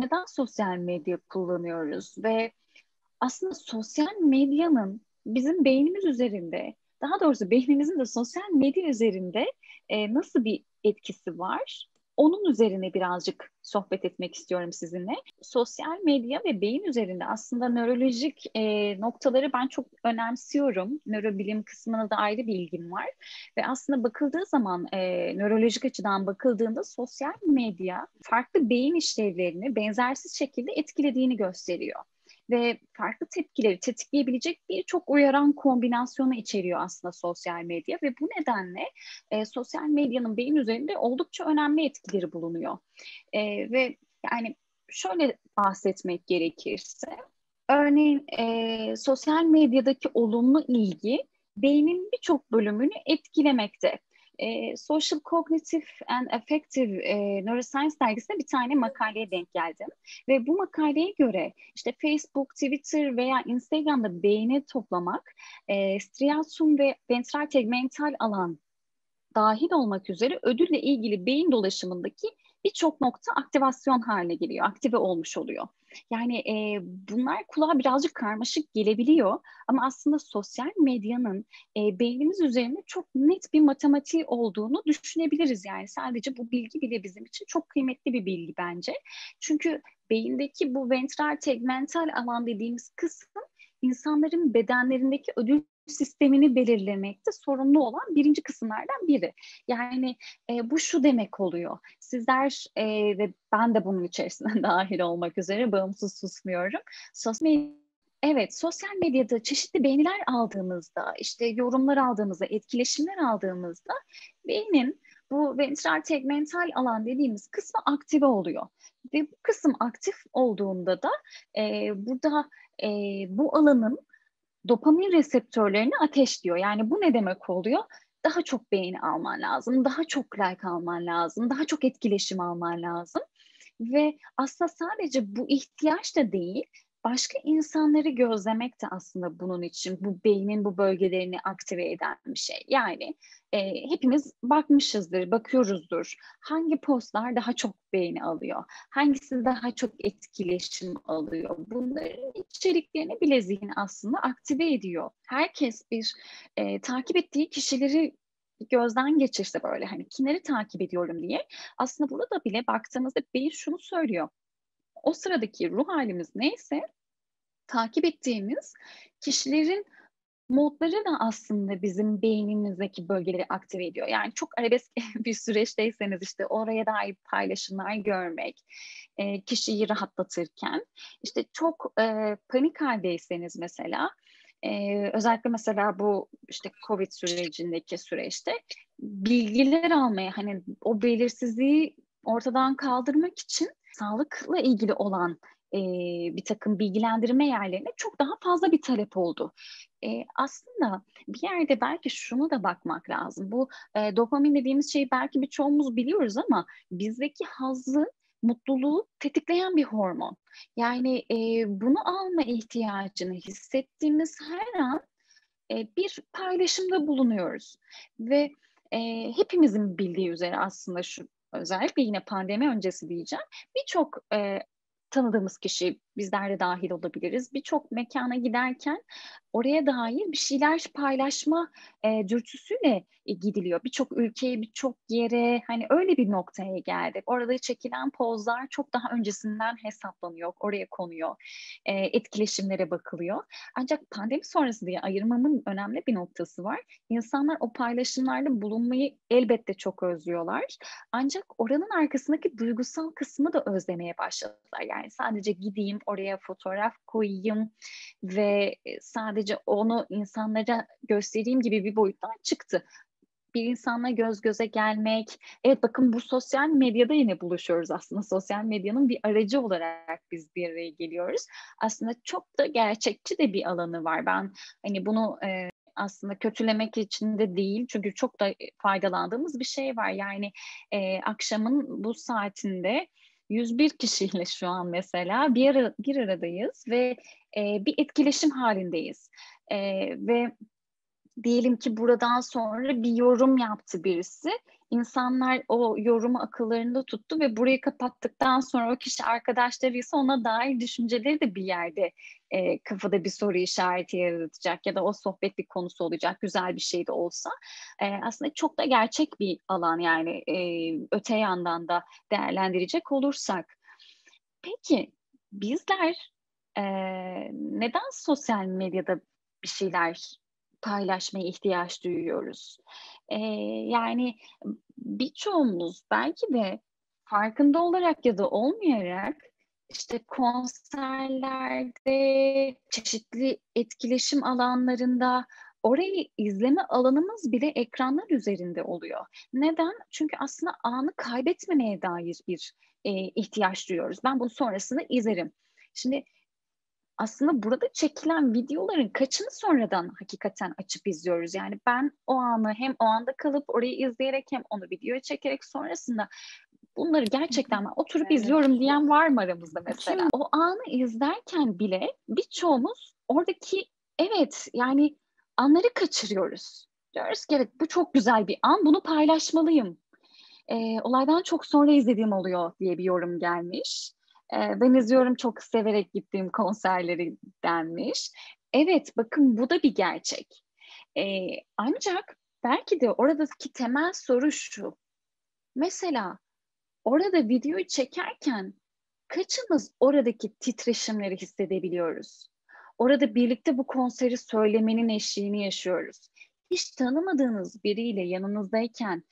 neden sosyal medya kullanıyoruz ve aslında sosyal medyanın bizim beynimiz üzerinde, daha doğrusu beynimizin de sosyal medya üzerinde nasıl bir etkisi var? Onun üzerine birazcık sohbet etmek istiyorum sizinle. Sosyal medya ve beyin üzerinde aslında nörolojik noktaları ben çok önemsiyorum. Nörobilim kısmına da ayrı bir ilgim var. Ve aslında bakıldığı zaman nörolojik açıdan bakıldığında sosyal medya farklı beyin işlevlerini benzersiz şekilde etkilediğini gösteriyor ve farklı tepkileri tetikleyebilecek birçok uyaran kombinasyonu içeriyor aslında sosyal medya ve bu nedenle sosyal medyanın beyin üzerinde oldukça önemli etkileri bulunuyor. Ve yani şöyle bahsetmek gerekirse, örneğin sosyal medyadaki olumlu ilgi beynin birçok bölümünü etkilemekte. Social Cognitive and Affective Neuroscience dergisinde bir tane makaleye denk geldim. Ve bu makaleye göre işte Facebook, Twitter veya Instagram'da beğeni toplamak, striatum ve ventral tegmental alan dahil olmak üzere ödülle ilgili beyin dolaşımındaki birçok nokta aktivasyon haline geliyor, aktive olmuş oluyor. Yani bunlar kulağa birazcık karmaşık gelebiliyor ama aslında sosyal medyanın beynimiz üzerinde çok net bir matematiği olduğunu düşünebiliriz. Yani sadece bu bilgi bile bizim için çok kıymetli bir bilgi bence. Çünkü beyindeki bu ventral tegmental alan dediğimiz kısım insanların bedenlerindeki ödül sistemini belirlemekte sorumlu olan birinci kısımlardan biri. Yani bu şu demek oluyor. Sizler ve ben de bunun içerisine dahil olmak üzere bağımsız susmuyorum. Evet, sosyal medyada çeşitli beğeniler aldığımızda, işte yorumlar aldığımızda, etkileşimler aldığımızda beynin bu ventral tegmental alan dediğimiz kısmı aktive oluyor. Ve bu kısım aktif olduğunda da burada bu alanın dopamin reseptörlerini ateşliyor. Yani bu ne demek oluyor? Daha çok beğeni alman lazım, daha çok like alman lazım, daha çok etkileşim alman lazım. Ve aslında sadece bu ihtiyaç da değil, başka insanları gözlemek de aslında bunun için bu beynin bu bölgelerini aktive eden bir şey. Yani hepimiz bakmışızdır, bakıyoruzdur. Hangi postlar daha çok beğeni alıyor? Hangisi daha çok etkileşim alıyor? Bunların içeriklerini bile zihin aslında aktive ediyor. Herkes bir takip ettiği kişileri gözden geçirse böyle hani kimleri takip ediyorum diye aslında burada bile baktığımızda beyin şunu söylüyor. O sıradaki ruh halimiz neyse takip ettiğimiz kişilerin modları da aslında bizim beynimizdeki bölgeleri aktive ediyor. Yani çok arabesk bir süreçteyseniz işte oraya dair paylaşımlar görmek, kişiyi rahatlatırken, işte çok panik haldeyseniz mesela, özellikle mesela bu işte Covid sürecindeki süreçte bilgiler almaya hani o belirsizliği ortadan kaldırmak için sağlıkla ilgili olan bir takım bilgilendirme yerlerine çok daha fazla bir talep oldu. Aslında bir yerde belki şunu da bakmak lazım. Bu dopamin dediğimiz şeyi belki birçoğumuz biliyoruz ama bizdeki hazzı, mutluluğu tetikleyen bir hormon. Yani bunu alma ihtiyacını hissettiğimiz her an bir paylaşımda bulunuyoruz. Ve hepimizin bildiği üzere aslında şu özellikle yine pandemi öncesi diyeceğim. Birçok tanıdığımız kişi, bizler de dahil olabiliriz. Birçok mekana giderken oraya dair bir şeyler paylaşma dürtüsüyle gidiliyor. Birçok ülkeye, birçok yere hani öyle bir noktaya geldik. Orada çekilen pozlar çok daha öncesinden hesaplanıyor, oraya konuyor. Etkileşimlere bakılıyor. Ancak pandemi sonrası diye ayırmamın önemli bir noktası var. İnsanlar o paylaşımlarda bulunmayı elbette çok özlüyorlar. Ancak oranın arkasındaki duygusal kısmı da özlemeye başladılar. Yani sadece gideyim oraya fotoğraf koyayım ve sadece onu insanlara göstereyim gibi bir boyuttan çıktı. Bir insanla göz göze gelmek. Evet bakın bu sosyal medyada yine buluşuyoruz aslında. Sosyal medyanın bir aracı olarak biz bir araya geliyoruz. Aslında çok da gerçekçi de bir alanı var. Ben hani bunu aslında kötülemek için de değil. Çünkü çok da faydalandığımız bir şey var. Yani akşamın bu saatinde 101 kişiyle şu an mesela bir aradayız ve bir etkileşim halindeyiz. Ve diyelim ki buradan sonra bir yorum yaptı birisi. İnsanlar o yorumu akıllarında tuttu ve burayı kapattıktan sonra o kişi arkadaşlarıysa ona dair düşünceleri de bir yerde kafada bir soru işareti yaratacak ya da o sohbet bir konusu olacak, güzel bir şey de olsa. Aslında çok da gerçek bir alan yani öte yandan da değerlendirecek olursak. Peki bizler neden sosyal medyada bir şeyler paylaşmaya ihtiyaç duyuyoruz? Ee, Yani birçoğumuz belki de farkında olarak ya da olmayarak işte konserlerde, çeşitli etkileşim alanlarında orayı izleme alanımız bile ekranlar üzerinde oluyor. Neden? Çünkü aslında anı kaybetmemeye dair bir ihtiyaç duyuyoruz. Ben bunu sonrasında izlerim. Şimdi aslında burada çekilen videoların kaçını sonradan hakikaten açıp izliyoruz. Yani ben o anı hem o anda kalıp orayı izleyerek hem onu videoya çekerek sonrasında bunları gerçekten ben oturup Evet. izliyorum diyen var mı aramızda mesela? Kim? O anı izlerken bile birçoğumuz oradaki evet yani anları kaçırıyoruz. Diyoruz ki evet bu çok güzel bir an, bunu paylaşmalıyım. Olaydan çok sonra izlediğim oluyor diye bir yorum gelmiş. Ben izliyorum çok severek gittiğim konserleri denmiş. Evet, bakın bu da bir gerçek. Ancak belki de oradaki temel soru şu. Mesela orada videoyu çekerken kaçımız oradaki titreşimleri hissedebiliyoruz? Orada birlikte bu konseri söylemenin eşliğini yaşıyoruz. Hiç tanımadığınız biriyle yanınızdayken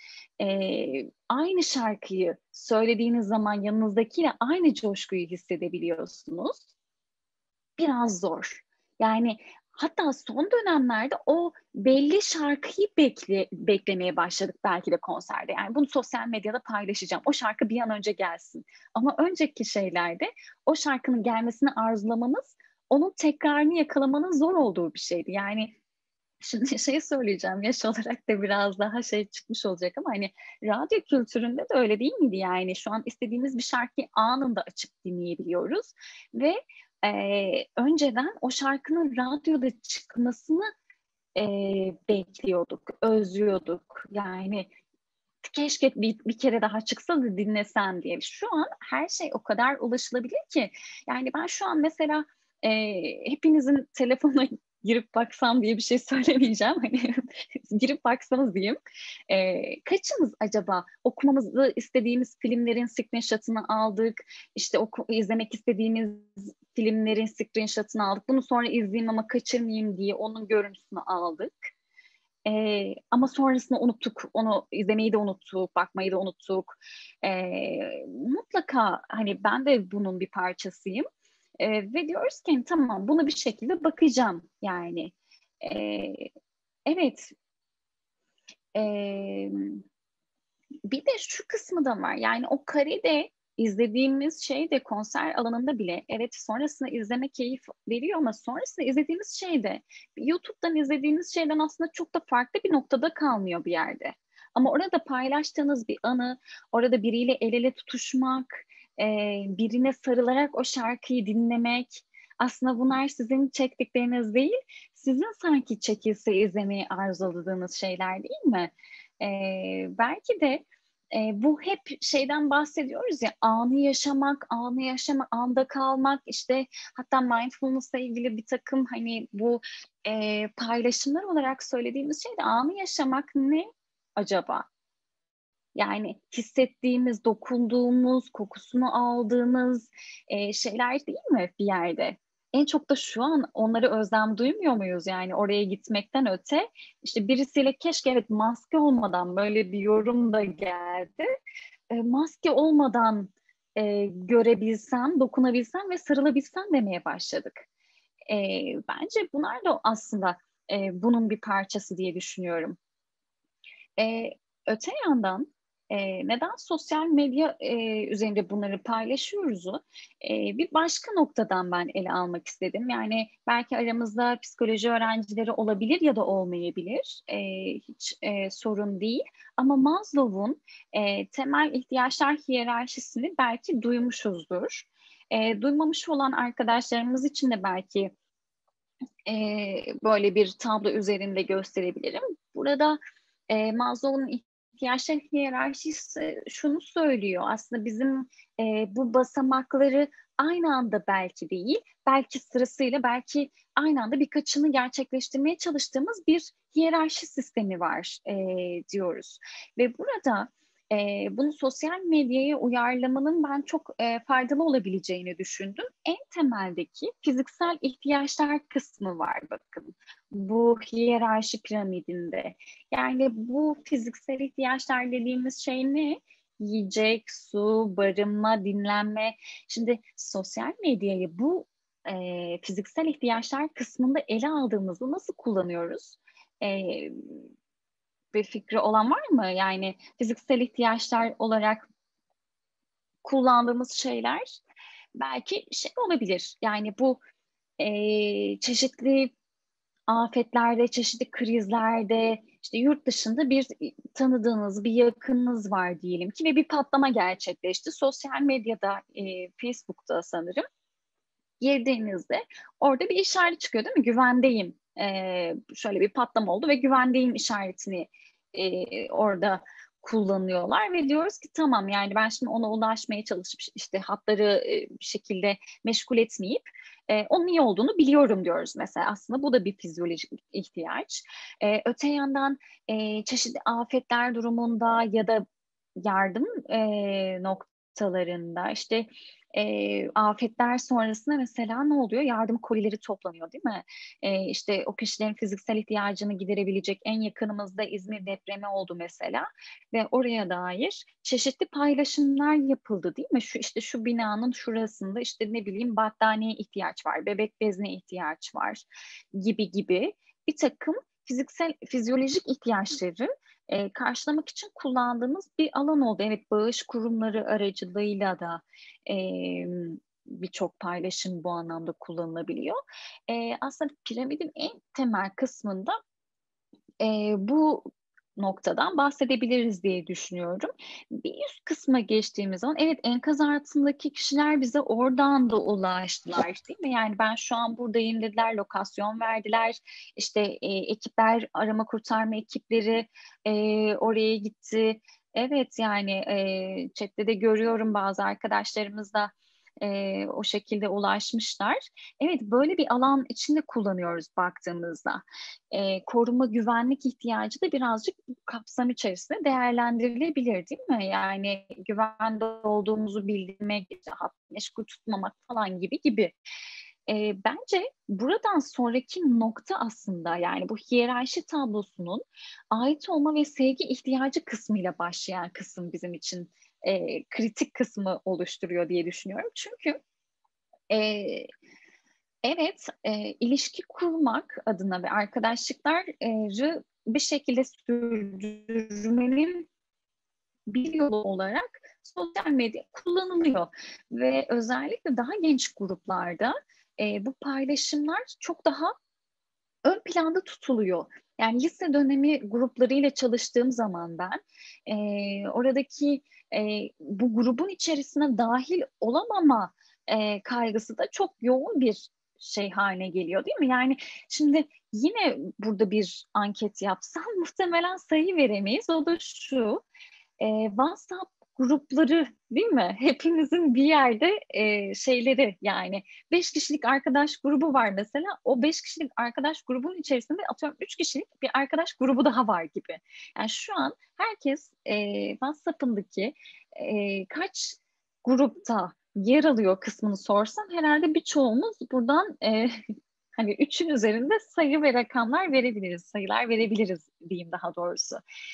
aynı şarkıyı söylediğiniz zaman yanınızdakiyle aynı coşkuyu hissedebiliyorsunuz. Biraz zor. Yani hatta son dönemlerde o belli şarkıyı beklemeye başladık belki de konserde. Yani bunu sosyal medyada paylaşacağım. O şarkı bir an önce gelsin. Ama önceki şeylerde o şarkının gelmesini arzulamamız, onun tekrarını yakalamanın zor olduğu bir şeydi. Yani şimdi şey söyleyeceğim, yaş olarak da biraz daha şey çıkmış olacak ama hani radyo kültüründe de öyle değil miydi yani? Şu an istediğimiz bir şarkıyı anında açıp dinleyebiliyoruz ve önceden o şarkının radyoda çıkmasını e, bekliyorduk, özlüyorduk. Yani keşke bir kere daha çıksa da dinlesem diye. Şu an her şey o kadar ulaşılabilir ki. Yani ben şu an mesela hepinizin telefonuna girip baksam diye bir şey söylemeyeceğim. Hani girip baksanız diyeyim. Kaçımız acaba okumamızı istediğimiz filmlerin screenshot'ını aldık. İşte izlemek istediğimiz filmlerin screenshot'ını aldık. Bunu sonra izleyeyim ama kaçırmayayım diye onun görüntüsünü aldık. Ama sonrasında unuttuk. Onu izlemeyi de unuttuk, bakmayı da unuttuk. Mutlaka hani ben de bunun bir parçasıyım. Ve diyoruz ki tamam bunu bir şekilde bakacağım yani. Ee, evet. Ee, Bir de şu kısmı da var. Yani o karede izlediğimiz şey de konser alanında bile evet sonrasında izleme keyif veriyor ama sonrasında izlediğimiz şey de YouTube'dan izlediğimiz şeyden aslında çok da farklı bir noktada kalmıyor bir yerde. Ama orada paylaştığınız bir anı, orada biriyle el ele tutuşmak, birine sarılarak o şarkıyı dinlemek, aslında bunlar sizin çektikleriniz değil, sizin sanki çekilse izlemeyi arzuladığınız şeyler değil mi? Belki de bu hep şeyden bahsediyoruz ya anı yaşamak, anı yaşamak, anda kalmak işte hatta mindfulness'la ilgili bir takım hani bu paylaşımlar olarak söylediğimiz şey de anı yaşamak ne acaba? Yani hissettiğimiz, dokunduğumuz, kokusunu aldığımız şeyler değil mi bir yerde? En çok da şu an onları özlem duymuyor muyuz? Yani oraya gitmekten öte işte birisiyle keşke evet maske olmadan böyle bir yorum da geldi. Maske olmadan görebilsem, dokunabilsem ve sarılabilsem demeye başladık. E, Bence bunlar da aslında bunun bir parçası diye düşünüyorum. E, Öte yandan neden sosyal medya üzerinde bunları paylaşıyoruzu bir başka noktadan ben ele almak istedim. Yani belki aramızda psikoloji öğrencileri olabilir ya da olmayabilir. Hiç sorun değil. Ama Maslow'un temel ihtiyaçlar hiyerarşisini belki duymuşuzdur. Duymamış olan arkadaşlarımız için de belki böyle bir tablo üzerinde gösterebilirim. Burada Maslow'un ihtiyaçlar hiyerarşisi şunu söylüyor. Aslında bizim bu basamakları aynı anda belki değil, belki sırasıyla, belki aynı anda birkaçını gerçekleştirmeye çalıştığımız bir hiyerarşi sistemi var diyoruz. Ve burada bunu sosyal medyaya uyarlamanın ben çok faydalı olabileceğini düşündüm. En temeldeki fiziksel ihtiyaçlar kısmı var bakın. Bu hiyerarşi piramidinde. Yani bu fiziksel ihtiyaçlar dediğimiz şey ne? Yiyecek, su, barınma, dinlenme. Şimdi sosyal medyayı bu fiziksel ihtiyaçlar kısmında ele aldığımızda nasıl kullanıyoruz? E, Bir fikri olan var mı? Yani fiziksel ihtiyaçlar olarak kullandığımız şeyler belki şey olabilir. Yani bu çeşitli afetlerde, çeşitli krizlerde, işte yurt dışında bir tanıdığınız, bir yakınınız var diyelim ki ve bir patlama gerçekleşti. Sosyal medyada, Facebook'ta sanırım girdiğinizde orada bir işaret çıkıyor değil mi? Güvendeyim. Şöyle bir patlama oldu ve güvendeyim işaretini orada kullanıyorlar ve diyoruz ki tamam, yani ben şimdi ona ulaşmaya çalışıp işte hatları bir şekilde meşgul etmeyip onun iyi olduğunu biliyorum diyoruz mesela. Aslında bu da bir fizyolojik ihtiyaç. Öte yandan çeşitli afetler durumunda ya da yardım noktalarında işte afetler sonrasında mesela ne oluyor? Yardım kolileri toplanıyor değil mi? İşte o kişilerin fiziksel ihtiyacını giderebilecek en yakınımızda İzmir depremi oldu mesela ve oraya dair çeşitli paylaşımlar yapıldı değil mi? Şu işte şu binanın şurasında işte ne bileyim battaniye ihtiyaç var, bebek bezine ihtiyaç var gibi gibi bir takım fiziksel, fizyolojik ihtiyaçları karşılamak için kullandığımız bir alan oldu. Evet, bağış kurumları aracılığıyla da e, birçok paylaşım bu anlamda kullanılabiliyor. Aslında piramidin en temel kısmında bu noktadan bahsedebiliriz diye düşünüyorum. Bir üst kısma geçtiğimiz zaman evet, enkaz altındaki kişiler bize oradan da ulaştılar değil mi? Yani ben şu an buradayım dediler, lokasyon verdiler. İşte ekipler, arama kurtarma ekipleri oraya gitti. Evet, yani chatte de görüyorum bazı arkadaşlarımız da o şekilde ulaşmışlar. Evet, böyle bir alan içinde kullanıyoruz baktığımızda. Koruma güvenlik ihtiyacı da birazcık bu kapsam içerisinde değerlendirilebilir değil mi? Yani güvende olduğumuzu bildirmek, işte hat meşgul tutmamak falan gibi gibi. Bence buradan sonraki nokta aslında yani bu hiyerarşi tablosunun ait olma ve sevgi ihtiyacı kısmıyla başlayan kısım bizim için kritik kısmı oluşturuyor diye düşünüyorum. Çünkü e, evet, ilişki kurmak adına ve arkadaşlıkları bir şekilde sürdürmenin bir yolu olarak sosyal medya kullanılıyor. Ve özellikle daha genç gruplarda bu paylaşımlar çok daha ön planda tutuluyor. Yani lise dönemi gruplarıyla çalıştığım zaman ben oradaki bu grubun içerisine dahil olamama kaygısı da çok yoğun bir şey haline geliyor değil mi? Yani şimdi yine burada bir anket yapsam muhtemelen sayı veremeyiz. O da şu: WhatsApp grupları değil mi? Hepimizin bir yerde şeyleri, yani 5 kişilik arkadaş grubu var mesela. O 5 kişilik arkadaş grubunun içerisinde atıyorum 3 kişilik bir arkadaş grubu daha var gibi. Yani şu an herkes WhatsApp'ındaki kaç grupta yer alıyor kısmını sorsam herhalde birçoğumuz buradan hani 3'ün üzerinde sayı ve rakamlar verebiliriz, sayılar verebiliriz diyeyim daha doğrusu.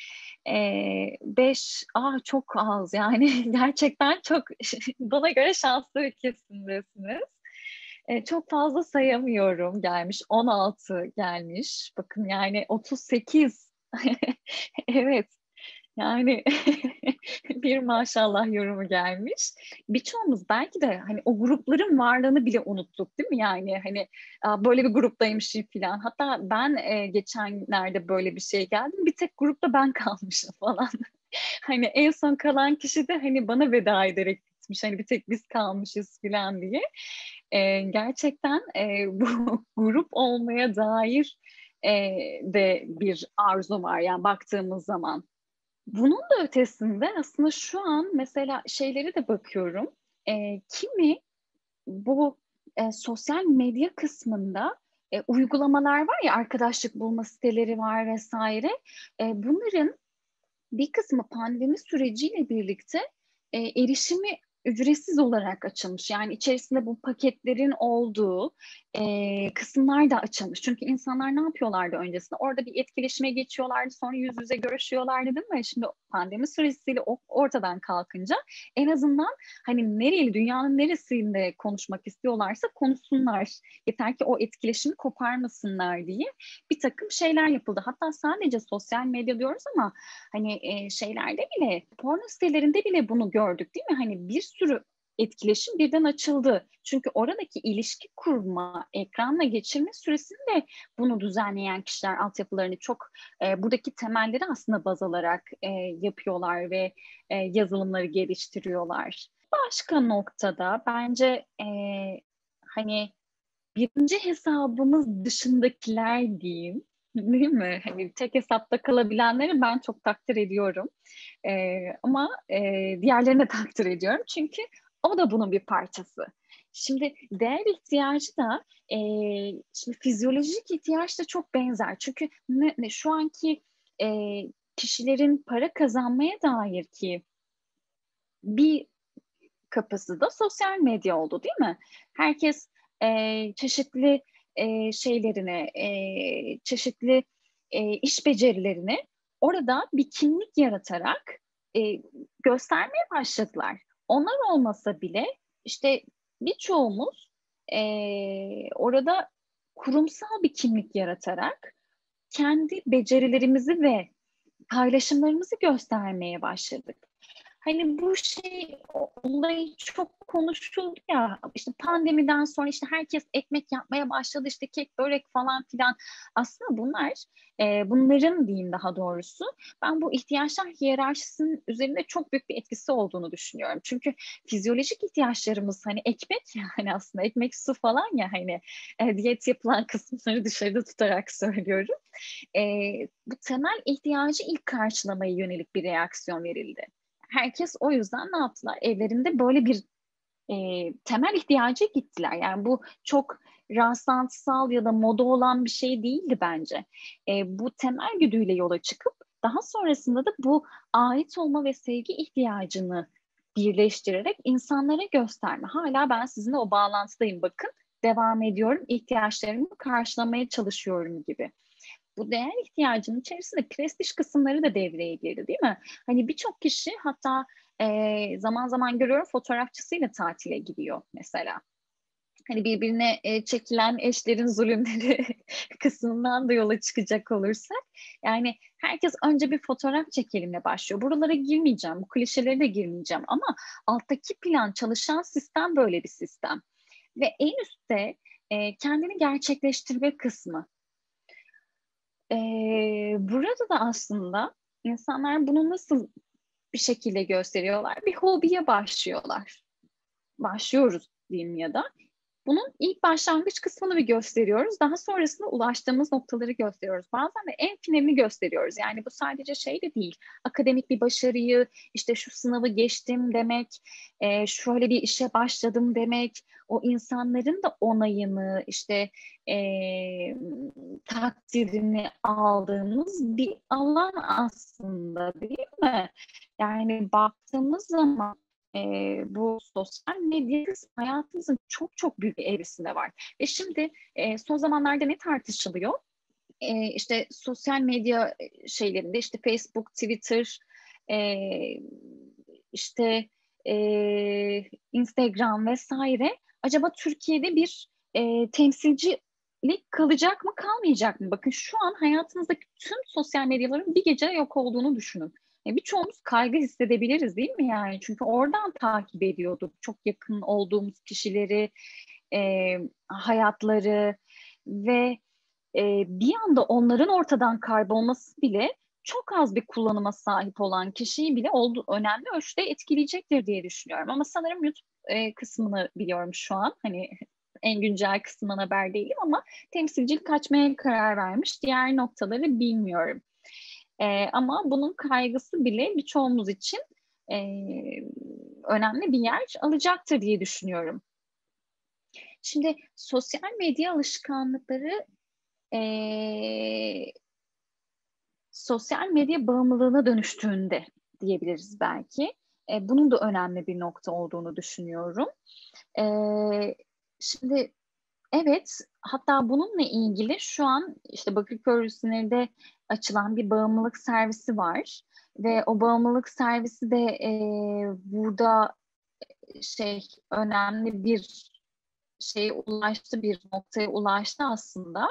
5, çok az yani gerçekten çok bana göre şanslı bir kesimdesiniz. Çok fazla sayamıyorum, gelmiş 16 gelmiş. Bakın yani 38. Evet, yani bir maşallah yorumu gelmiş. Birçoğumuz belki de hani o grupların varlığını bile unuttuk değil mi? Yani hani böyle bir gruptaymışım falan. Hatta ben geçenlerde böyle bir şey geldim. Bir tek grupta ben kalmışım falan. Hani en son kalan kişi de hani bana veda ederek gitmiş. Hani bir tek biz kalmışız falan diye. Gerçekten bu grup olmaya dair e, de bir arzu var yani baktığımız zaman. Bunun da ötesinde aslında şu an mesela şeyleri de bakıyorum. Kimi bu sosyal medya kısmında uygulamalar var ya, arkadaşlık bulma siteleri var vesaire. Bunların bir kısmı pandemi süreciyle birlikte erişimi ücretsiz olarak açılmış. Yani içerisinde bu paketlerin olduğu kısımlar da açılmış. Çünkü insanlar ne yapıyorlardı öncesinde? Orada bir etkileşime geçiyorlardı, sonra yüz yüze görüşüyorlardı, değil mi? Şimdi pandemi süresiyle ortadan kalkınca en azından hani nereli, dünyanın neresinde konuşmak istiyorlarsa konuşsunlar. Yeter ki o etkileşimi koparmasınlar diye bir takım şeyler yapıldı. Hatta sadece sosyal medya diyoruz ama hani şeylerde bile, porno sitelerinde bile bunu gördük, değil mi? Hani bir sürü etkileşim birden açıldı. Çünkü oradaki ilişki kurma, ekranla geçirme süresinde bunu düzenleyen kişiler altyapılarını çok buradaki temelleri aslında baz alarak yapıyorlar ve yazılımları geliştiriyorlar. Başka noktada bence hani birinci hesabımız dışındakiler diyeyim, değil mi? Hani tek hesapta kalabilenleri ben çok takdir ediyorum. Ama diğerlerini de takdir ediyorum. Çünkü o da bunun bir parçası. Şimdi değer ihtiyacı da şimdi fizyolojik ihtiyaç da çok benzer. Çünkü şu anki e, kişilerin para kazanmaya dair ki bir kapısı da sosyal medya oldu, değil mi? Herkes çeşitli şeylerini, çeşitli iş becerilerini orada bir kimlik yaratarak e, göstermeye başladılar. Onlar olmasa bile işte birçoğumuz orada kurumsal bir kimlik yaratarak kendi becerilerimizi ve paylaşımlarımızı göstermeye başladık. Hani bu şey olayı çok konuşuldu ya, işte pandemiden sonra işte herkes ekmek yapmaya başladı, işte kek börek falan filan. Aslında bunların diyeyim daha doğrusu, ben bu ihtiyaçlar hiyerarşisinin üzerinde çok büyük bir etkisi olduğunu düşünüyorum. Çünkü fizyolojik ihtiyaçlarımız hani ekmek ya, hani aslında ekmek, su falan ya, hani diyet yapılan kısımları dışarıda tutarak söylüyorum. E, Bu temel ihtiyacı ilk karşılamaya yönelik bir reaksiyon verildi. Herkes o yüzden ne yaptılar? Evlerinde böyle bir temel ihtiyaca gittiler. Yani bu çok rastlantısal ya da moda olan bir şey değildi bence. Bu temel güdüyle yola çıkıp daha sonrasında da bu ait olma ve sevgi ihtiyacını birleştirerek insanlara gösterme. Hala ben sizinle o bağlantıdayım, bakın. Devam ediyorum, ihtiyaçlarımı karşılamaya çalışıyorum gibi. Bu değer ihtiyacının içerisinde prestij kısımları da devreye girdi, değil mi? Hani birçok kişi hatta zaman zaman görüyorum fotoğrafçısıyla tatile gidiyor mesela. Hani birbirine çekilen eşlerin zulümleri kısmından da yola çıkacak olursak. Yani herkes önce bir fotoğraf çekelimle başlıyor. Buralara girmeyeceğim, bu klişelere de girmeyeceğim ama alttaki plan, çalışan sistem böyle bir sistem. Ve en üstte kendini gerçekleştirme kısmı. Burada da aslında insanlar bunu nasıl bir şekilde gösteriyorlar? Bir hobiye başlıyorlar. Başlıyoruz diyeyim ya da. Bunun ilk başlangıç kısmını bir gösteriyoruz. Daha sonrasında ulaştığımız noktaları gösteriyoruz. Bazen de en finalini gösteriyoruz. Yani bu sadece şey de değil. Akademik bir başarıyı, işte şu sınavı geçtim demek, şöyle bir işe başladım demek, o insanların da onayını, işte e, takdirini aldığımız bir alan aslında, değil mi? Yani baktığımız zaman bu sosyal medya hayatımızın çok çok büyük bir evresinde var. Ve şimdi son zamanlarda ne tartışılıyor? İşte sosyal medya şeylerinde, işte Facebook, Twitter, e, işte Instagram vesaire, acaba Türkiye'de bir temsilcilik kalacak mı kalmayacak mı? Bakın şu an hayatınızdaki tüm sosyal medyaların bir gece yok olduğunu düşünün. Birçoğumuz kaygı hissedebiliriz, değil mi yani? Çünkü oradan takip ediyorduk çok yakın olduğumuz kişileri, hayatları ve bir anda onların ortadan kaybolması bile çok az bir kullanıma sahip olan kişiyi bile önemli ölçüde etkileyecektir diye düşünüyorum. Ama sanırım YouTube kısmını biliyorum şu an. Hani en güncel kısmından haber değilim ama temsilcilik açmaya karar vermiş. Diğer noktaları bilmiyorum. Ama bunun kaygısı bile birçoğumuz için e, önemli bir yer alacaktır diye düşünüyorum. Şimdi sosyal medya alışkanlıkları e, sosyal medya bağımlılığına dönüştüğünde diyebiliriz belki. Bunun da önemli bir nokta olduğunu düşünüyorum. E, Şimdi evet, hatta bununla ilgili şu an işte Bakırköy Üstünler'de açılan bir bağımlılık servisi var ve o bağımlılık servisi de burada önemli bir bir noktaya ulaştı aslında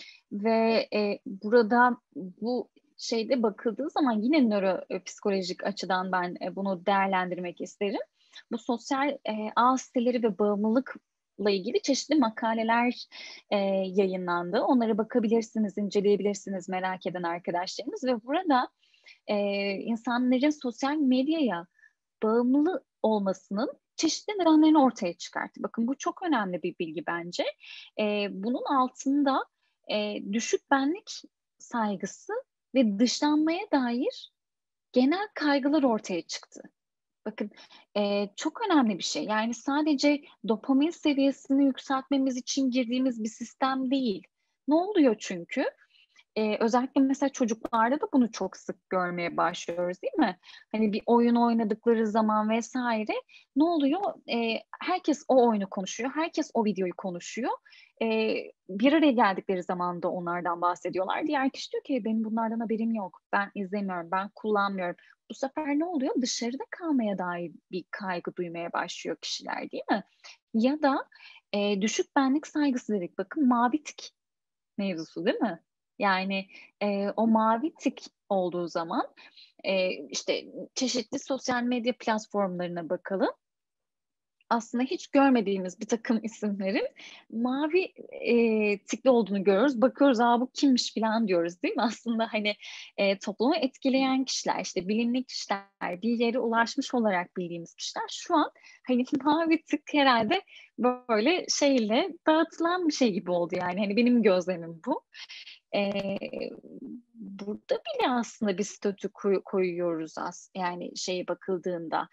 ve burada bu şeyde bakıldığı zaman yine nöropsikolojik açıdan ben bunu değerlendirmek isterim. Bu sosyal ağ siteleri ve bağımlılıkla ilgili çeşitli makaleler yayınlandı. Onlara bakabilirsiniz, inceleyebilirsiniz merak eden arkadaşlarımız ve burada insanların sosyal medyaya bağımlı olmasının çeşitli nedenlerini ortaya çıkarttı. Bakın bu çok önemli bir bilgi bence. Bunun altında düşük benlik saygısı ve dışlanmaya dair genel kaygılar ortaya çıktı. Bakın çok önemli bir şey. Yani sadece dopamin seviyesini yükseltmemiz için girdiğimiz bir sistem değil. Ne oluyor çünkü? Özellikle mesela çocuklarda da bunu çok sık görmeye başlıyoruz değil mi? Hani bir oyun oynadıkları zaman vesaire ne oluyor? Herkes o oyunu konuşuyor, herkes o videoyu konuşuyor. Bir araya geldikleri zaman da onlardan bahsediyorlar. Diğer kişi diyor ki benim bunlardan haberim yok, ben izlemiyorum, ben kullanmıyorum. Bu sefer ne oluyor? Dışarıda kalmaya dair bir kaygı duymaya başlıyor kişiler değil mi? Ya da düşük benlik saygısı dedik. Bakın mavi tik mevzusu değil mi? Yani o mavi tik olduğu zaman işte çeşitli sosyal medya platformlarına bakalım. Aslında hiç görmediğimiz bir takım isimlerin mavi tikli olduğunu görüyoruz. Bakıyoruz bu kimmiş falan diyoruz değil mi? Aslında hani toplumu etkileyen kişiler, işte bilinlik kişiler, bir yere ulaşmış olarak bildiğimiz kişiler şu an hani mavi tık herhalde böyle şeyle dağıtılan bir şey gibi oldu yani. Hani benim gözlemim bu. Ee, Burada bile aslında bir statü koyuyoruz yani şeye bakıldığında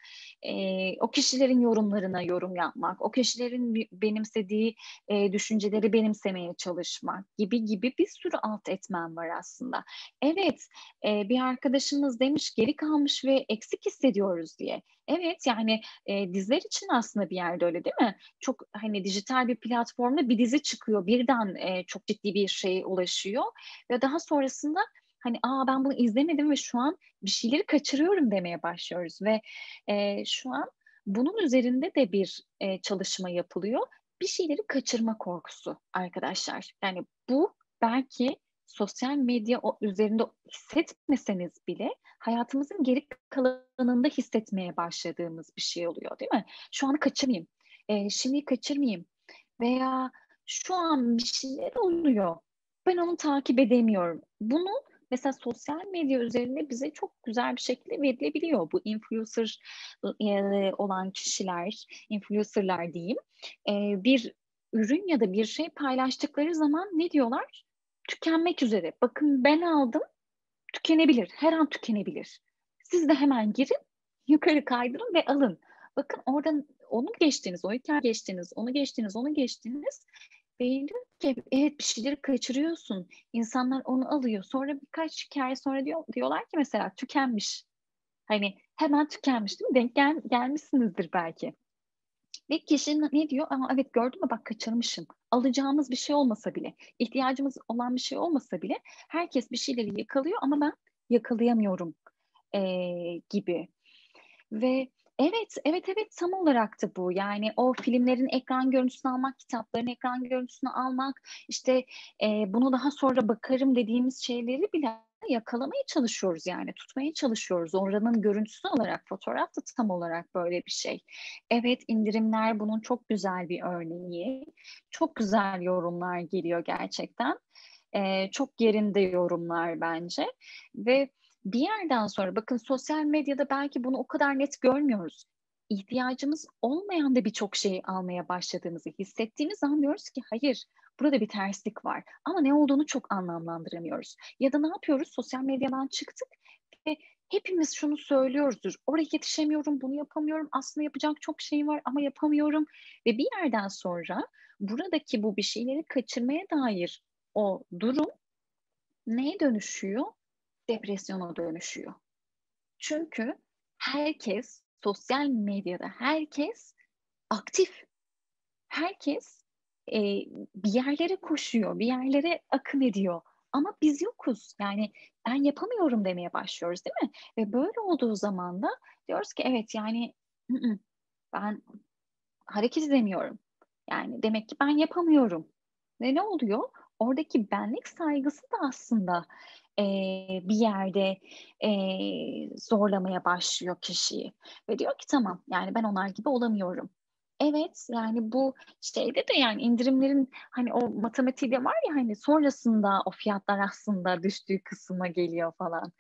o kişilerin yorumlarına yorum yapmak, o kişilerin benimsediği düşünceleri benimsemeye çalışmak gibi bir sürü alt etmen var aslında. Evet, bir arkadaşımız demiş geri kalmış ve eksik hissediyoruz diye. Evet yani diziler için aslında bir yerde öyle değil mi? Çok hani dijital bir platformda bir dizi çıkıyor birden çok ciddi bir şeye ulaşıyor ve daha sonrasında hani ben bunu izlemedim ve şu an bir şeyleri kaçırıyorum demeye başlıyoruz ve şu an bunun üzerinde de bir çalışma yapılıyor. Bir şeyleri kaçırma korkusu arkadaşlar. Yani bu belki sosyal medya üzerinde hissetmeseniz bile hayatımızın geri kalanında hissetmeye başladığımız bir şey oluyor değil mi? Şu an kaçırmayayım, şimdi kaçırmayayım veya şu an bir şeyler oluyor. Ben onu takip edemiyorum. Bunu mesela sosyal medya üzerinde bize çok güzel bir şekilde verilebiliyor. Bu influencer olan kişiler, influencerlar diyeyim, bir ürün ya da bir şey paylaştıkları zaman ne diyorlar? Tükenmek üzere. Bakın ben aldım, tükenebilir, her an tükenebilir. Siz de hemen girin, yukarı kaydırın ve alın. Bakın oradan onu geçtiniz, o hikaye geçtiniz, onu geçtiniz, onu geçtiniz. Beyin diyor ki evet bir şeyleri kaçırıyorsun. İnsanlar onu alıyor. Sonra birkaç hikaye sonra diyorlar ki mesela tükenmiş. Hani hemen tükenmiş değil mi? Gelmişsinizdir belki. Ve kişi ne diyor? Evet gördün mü bak kaçırmışım. Alacağımız bir şey olmasa bile, ihtiyacımız olan bir şey olmasa bile herkes bir şeyleri yakalıyor ama ben yakalayamıyorum gibi. Ve evet tam olarak da bu. Yani o filmlerin ekran görüntüsünü almak, kitapların ekran görüntüsünü almak, işte bunu daha sonra bakarım dediğimiz şeyleri bile yakalamaya çalışıyoruz yani tutmaya çalışıyoruz. Oranın görüntüsü olarak fotoğraf da tam olarak böyle bir şey. Evet indirimler bunun çok güzel bir örneği. Çok güzel yorumlar geliyor gerçekten. Çok yerinde yorumlar bence ve bir yerden sonra bakın sosyal medyada belki bunu o kadar net görmüyoruz. ihtiyacımız olmayan da birçok şeyi almaya başladığımızı hissettiğimiz an diyoruz ki hayır, burada bir terslik var. Ama ne olduğunu çok anlamlandıramıyoruz. Ya da ne yapıyoruz? Sosyal medyadan çıktık ve hepimiz şunu söylüyoruzdur. Oraya yetişemiyorum, bunu yapamıyorum. Aslında yapacak çok şey var ama yapamıyorum. Ve bir yerden sonra buradaki bu bir şeyleri kaçırmaya dair o durum neye dönüşüyor? Depresyona dönüşüyor. Çünkü herkes, sosyal medyada herkes aktif. Herkes e, bir yerlere koşuyor, bir yerlere akın ediyor. Ama biz yokuz. Yani ben yapamıyorum demeye başlıyoruz, değil mi? Ve böyle olduğu zaman da diyoruz ki evet yani "Mm-mm, ben hareket edemiyorum. Yani demek ki ben yapamıyorum. Ve ne oluyor? Oradaki benlik saygısı da aslında bir yerde zorlamaya başlıyor kişiyi. Ve diyor ki tamam yani ben onlar gibi olamıyorum. Evet yani bu şeyde de yani indirimlerin hani o matematiği de var ya hani sonrasında o fiyatlar aslında düştüğü kısma geliyor falan.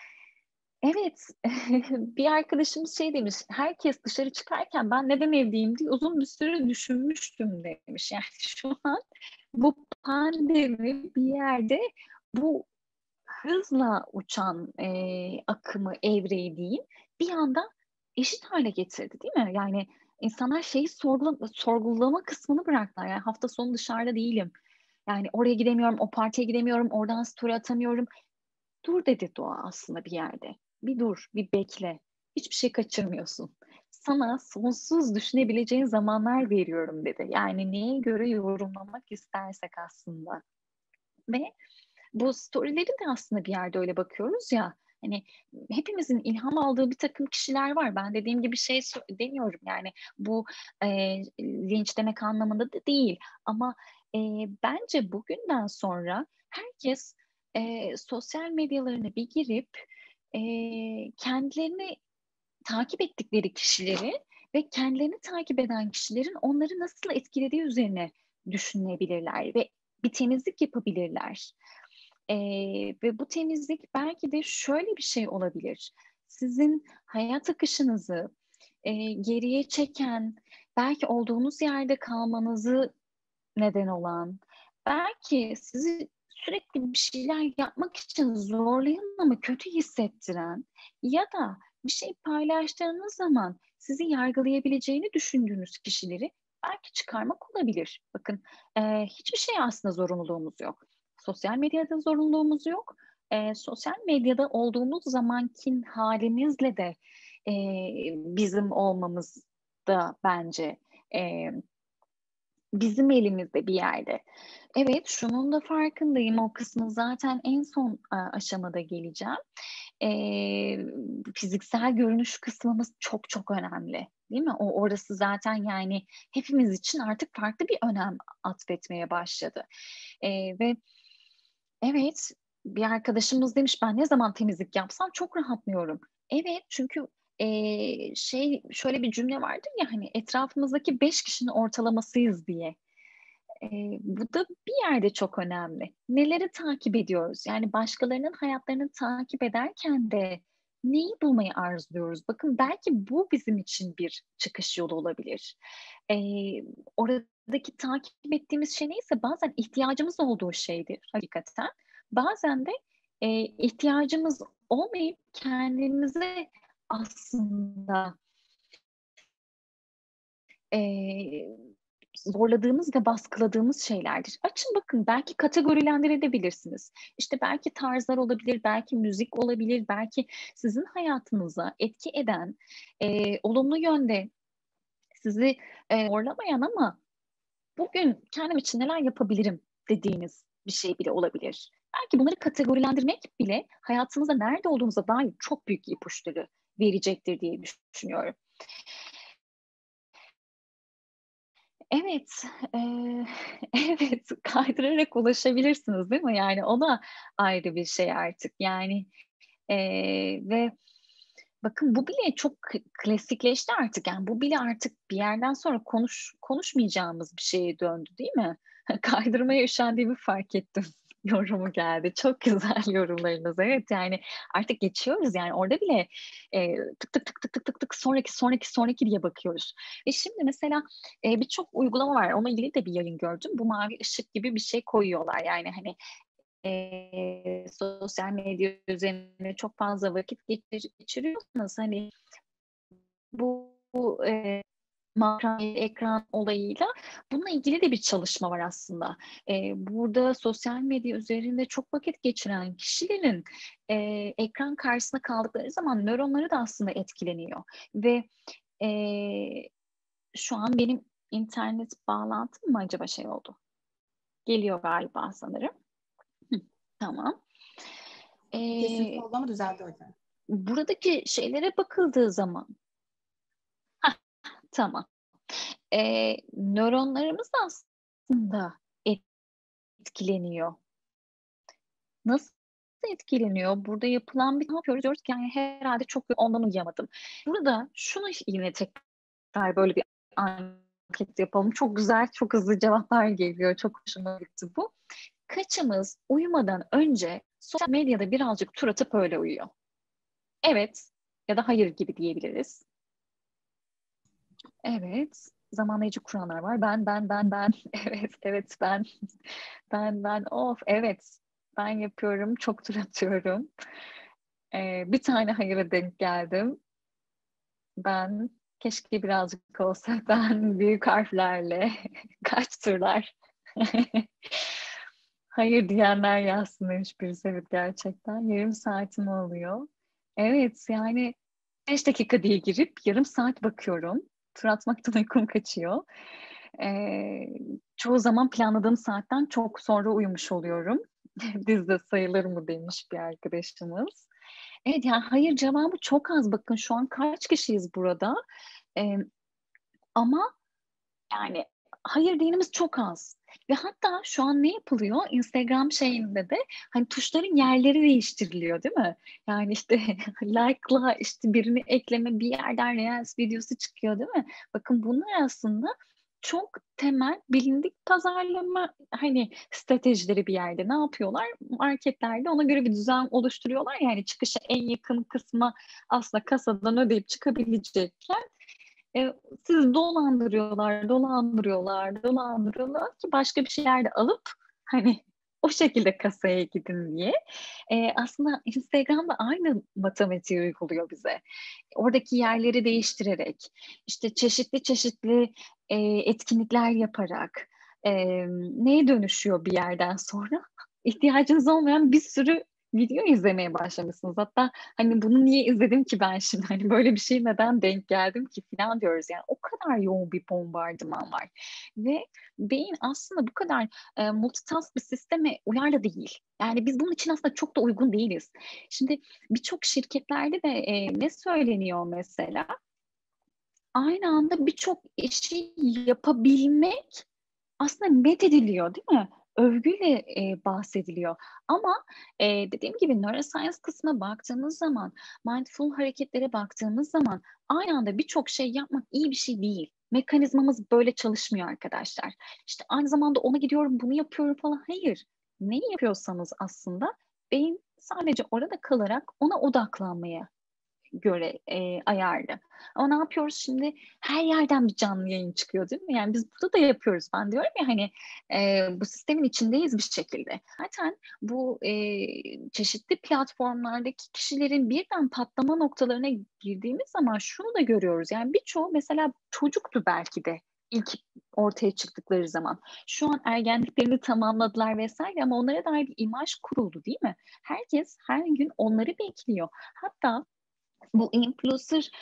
Evet, bir arkadaşımız şey demiş, herkes dışarı çıkarken ben neden evdeyim diye uzun bir süre düşünmüştüm demiş. Yani şu an bu pandemi bir yerde bu hızla uçan akımı, evreyi diyeyim, bir anda eşit hale getirdi değil mi? Yani insanlar şeyi sorgulama kısmını bıraktılar. Yani hafta sonu dışarıda değilim. Yani oraya gidemiyorum, o partiye gidemiyorum, oradan story atamıyorum. Dur dedi doğa aslında bir yerde. Bir dur, bir bekle. Hiçbir şey kaçırmıyorsun. Sana sonsuz düşünebileceğin zamanlar veriyorum dedi. Yani neye göre yorumlamak istersek aslında. Ve bu storyleri de aslında bir yerde öyle bakıyoruz ya. Hani hepimizin ilham aldığı bir takım kişiler var. Ben dediğim gibi şey demiyorum yani bu e, linç demek anlamında da değil. Ama e, bence bugünden sonra herkes sosyal medyalarına bir girip kendilerini takip ettikleri kişileri ve kendilerini takip eden kişilerin onları nasıl etkilediği üzerine düşünebilirler ve bir temizlik yapabilirler. Ve bu temizlik belki de şöyle bir şey olabilir. Sizin hayat akışınızı geriye çeken, belki olduğunuz yerde kalmanızı neden olan, belki sizi sürekli bir şeyler yapmak için zorlayan ama kötü hissettiren ya da bir şey paylaştığınız zaman sizi yargılayabileceğini düşündüğünüz kişileri belki çıkarmak olabilir. Bakın hiçbir şey aslında zorunluluğumuz yok. Sosyal medyada zorunluluğumuz yok. Sosyal medyada olduğumuz zamankin halimizle de e, bizim olmamız da bence e, bizim elimizde bir yerde. Evet, şunun da farkındayım. O kısmı zaten en son aşamada geleceğim. Fiziksel görünüş kısmımız çok çok önemli. Değil mi? Orası zaten yani hepimiz için artık farklı bir önem atfetmeye başladı. Ve evet, bir arkadaşımız demiş ben ne zaman temizlik yapsam çok rahatlıyorum. Evet, çünkü şey şöyle bir cümle vardır ya hani etrafımızdaki 5 kişinin ortalamasıyız diye. Bu da bir yerde çok önemli. Neleri takip ediyoruz? Yani başkalarının hayatlarını takip ederken de neyi bulmayı arzuluyoruz? Bakın belki bu bizim için bir çıkış yolu olabilir. Oradaki takip ettiğimiz şey neyse bazen ihtiyacımız olduğu şeydir hakikaten. Bazen de ihtiyacımız olmayıp kendimize aslında e, zorladığımız ve baskıladığımız şeylerdir. Açın bakın belki kategorilendirebilirsiniz. İşte belki tarzlar olabilir, belki müzik olabilir, belki sizin hayatınıza etki eden, olumlu yönde sizi zorlamayan ama bugün kendim için neler yapabilirim dediğiniz bir şey bile olabilir. Belki bunları kategorilendirmek bile hayatınızda nerede olduğunuza dair çok büyük ipuçları verecektir diye düşünüyorum. Evet, evet kaydırarak ulaşabilirsiniz değil mi? Yani o da ayrı bir şey artık. Yani ve bakın bu bile çok klasikleşti artık. Yani bu bile artık bir yerden sonra konuşmayacağımız bir şeye döndü değil mi? Kaydırmaya üşendiğimi fark ettim. yorumu geldi. Çok güzel yorumlarınız. Evet, yani artık geçiyoruz, yani orada bile tık tık tık tık tık tık tık sonraki diye bakıyoruz. Ve şimdi mesela birçok uygulama var. Onunla ilgili de bir yayın gördüm. Bu mavi ışık gibi bir şey koyuyorlar. Yani hani sosyal medya üzerine çok fazla vakit geçiriyorsanız hani bu ekran olayıyla bununla ilgili de bir çalışma var aslında. Burada sosyal medya üzerinde çok vakit geçiren kişilerin ekran karşısında kaldıkları zaman nöronları da aslında etkileniyor. Ve e, şu an benim internet bağlantım mı acaba şey oldu? Geliyor galiba sanırım. Hı, tamam. Bir kesinti E, oldu ama düzeldi hocam. buradaki şeylere bakıldığı zaman, hah, tamam. Nöronlarımız da aslında etkileniyor. Nasıl etkileniyor? Burada yapılan bir ne yapıyoruz? Diyoruz ki yani herhalde çok ondan uyuyamadım. Burada şunu yine tekrar böyle bir anket yapalım. Çok güzel, çok hızlı cevaplar geliyor. Çok hoşuma gitti bu. Kaçımız uyumadan önce sosyal medyada birazcık tur atıp öyle uyuyor? Evet ya da hayır gibi diyebiliriz. Evet. Zamanlayıcı kuranlar var. Ben. Evet, evet ben. Ben. Of, evet. Ben yapıyorum. Çok tur atıyorum. Bir tane hayıra denk geldim. Ben keşke birazcık olsa ben büyük harflerle kaç turlar hayır diyenler yazsın demiş birisi. Evet, gerçekten yarım saatim oluyor. Evet, yani 5 dakika diye girip yarım saat bakıyorum. Tur atmaktan uykum kaçıyor. Ee, çoğu zaman planladığım saatten çok sonra uyumuş oluyorum. Dizde sayılır mı demiş bir arkadaşımız. Evet, yani hayır cevabı çok az. Bakın şu an kaç kişiyiz burada? Ee, ama yani hayır diyenimiz çok az. Ve hatta şu an ne yapılıyor? Instagram şeyinde de hani tuşların yerleri değiştiriliyor, değil mi? Yani işte like'la işte birini ekleme, bir yerden Reels videosu çıkıyor, değil mi? Bakın bunlar aslında çok temel bilindik pazarlama hani stratejileri bir yerde. Ne yapıyorlar? Marketlerde ona göre bir düzen oluşturuyorlar. Yani çıkışa en yakın kısma aslında kasadan ödeyip çıkabilecekken sizi dolandırıyorlar ki başka bir şeyler de alıp hani o şekilde kasaya gidin diye. Aslında Instagram'da aynı matematiği uyguluyor bize. Oradaki yerleri değiştirerek, işte çeşitli çeşitli etkinlikler yaparak neye dönüşüyor bir yerden sonra? İhtiyacınız olmayan bir sürü video izlemeye başlamışsınız. Hatta hani bunu niye izledim ki ben şimdi? Hani böyle bir şey neden denk geldim ki falan diyoruz. Yani o kadar yoğun bir bombardıman var. Ve beyin aslında bu kadar multitask bir sisteme uyarlı değil. Yani biz bunun için aslında çok da uygun değiliz. Şimdi birçok şirketlerde de ne söyleniyor mesela? Aynı anda birçok işi yapabilmek aslında methediliyor, değil mi? Övgüyle bahsediliyor. Ama dediğim gibi neuroscience kısmına baktığımız zaman, mindful hareketlere baktığımız zaman aynı anda birçok şey yapmak iyi bir şey değil. Mekanizmamız böyle çalışmıyor arkadaşlar. İşte aynı zamanda ona gidiyorum, bunu yapıyorum falan. Hayır. Neyi yapıyorsanız aslında beyin sadece orada kalarak ona odaklanmaya göre ayarlı. Ama ne yapıyoruz şimdi? Her yerden bir canlı yayın çıkıyor, değil mi? Yani biz burada da yapıyoruz. Ben diyorum ya hani bu sistemin içindeyiz bir şekilde. Zaten bu çeşitli platformlardaki kişilerin birden patlama noktalarına girdiğimiz zaman şunu da görüyoruz. Yani birçoğu mesela çocuktu belki de ilk ortaya çıktıkları zaman. Şu an ergenliklerini tamamladılar vesaire ama onlara dair bir imaj kuruldu, değil mi? Herkes her gün onları bekliyor. Hatta bu influencer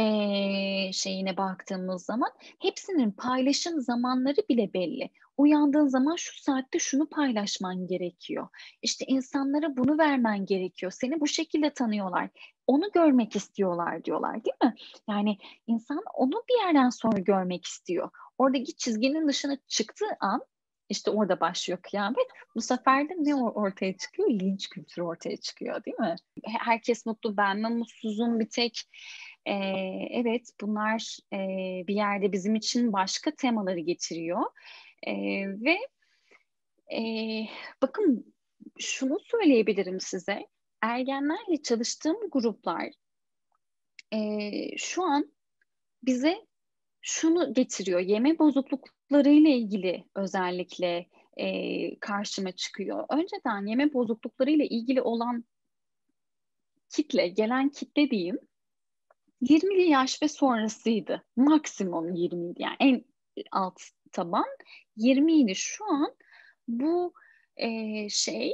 şeyine baktığımız zaman hepsinin paylaşım zamanları bile belli. Uyandığın zaman şu saatte şunu paylaşman gerekiyor. İşte insanlara bunu vermen gerekiyor. Seni bu şekilde tanıyorlar. Onu görmek istiyorlar diyorlar, değil mi? Yani insan onu bir yerden sonra görmek istiyor. Oradaki çizginin dışına çıktığı an işte orada başlıyor kıyamet. Bu sefer de ne ortaya çıkıyor? Linç kültürü ortaya çıkıyor, değil mi? Herkes mutlu, ben mi mutsuzum bir tek? Ee, evet, bunlar bir yerde bizim için başka temaları getiriyor. Ve e, bakın şunu söyleyebilirim size. Ergenlerle çalıştığım gruplar şu an bize şunu getiriyor. Yeme bozukluklarıyla ilgili özellikle karşıma çıkıyor. Önceden yeme bozukluklarıyla ilgili olan kitle, gelen kitle diyeyim, 20'li yaş ve sonrasıydı. Maksimum 20'ydi. Yani en alt taban 20'ydi. Şu an bu şey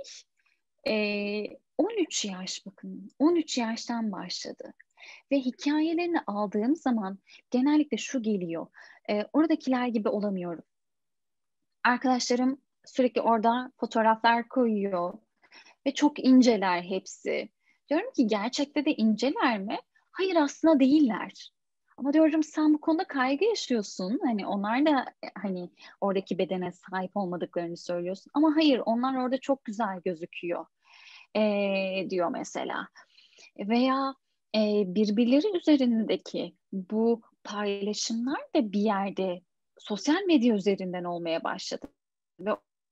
13 yaş, bakın 13 yaştan başladı. Ve hikayelerini aldığım zaman genellikle şu geliyor. Oradakiler gibi olamıyorum. Arkadaşlarım sürekli orada fotoğraflar koyuyor ve çok inceler hepsi. Diyorum ki gerçekte de inceler mi? Hayır, aslında değiller. Ama diyorum sen bu konuda kaygı yaşıyorsun. Hani onlar da hani oradaki bedene sahip olmadıklarını söylüyorsun. Ama hayır, onlar orada çok güzel gözüküyor diyor mesela. Veya birbirleri üzerindeki bu paylaşımlar da bir yerde sosyal medya üzerinden olmaya başladı. Ve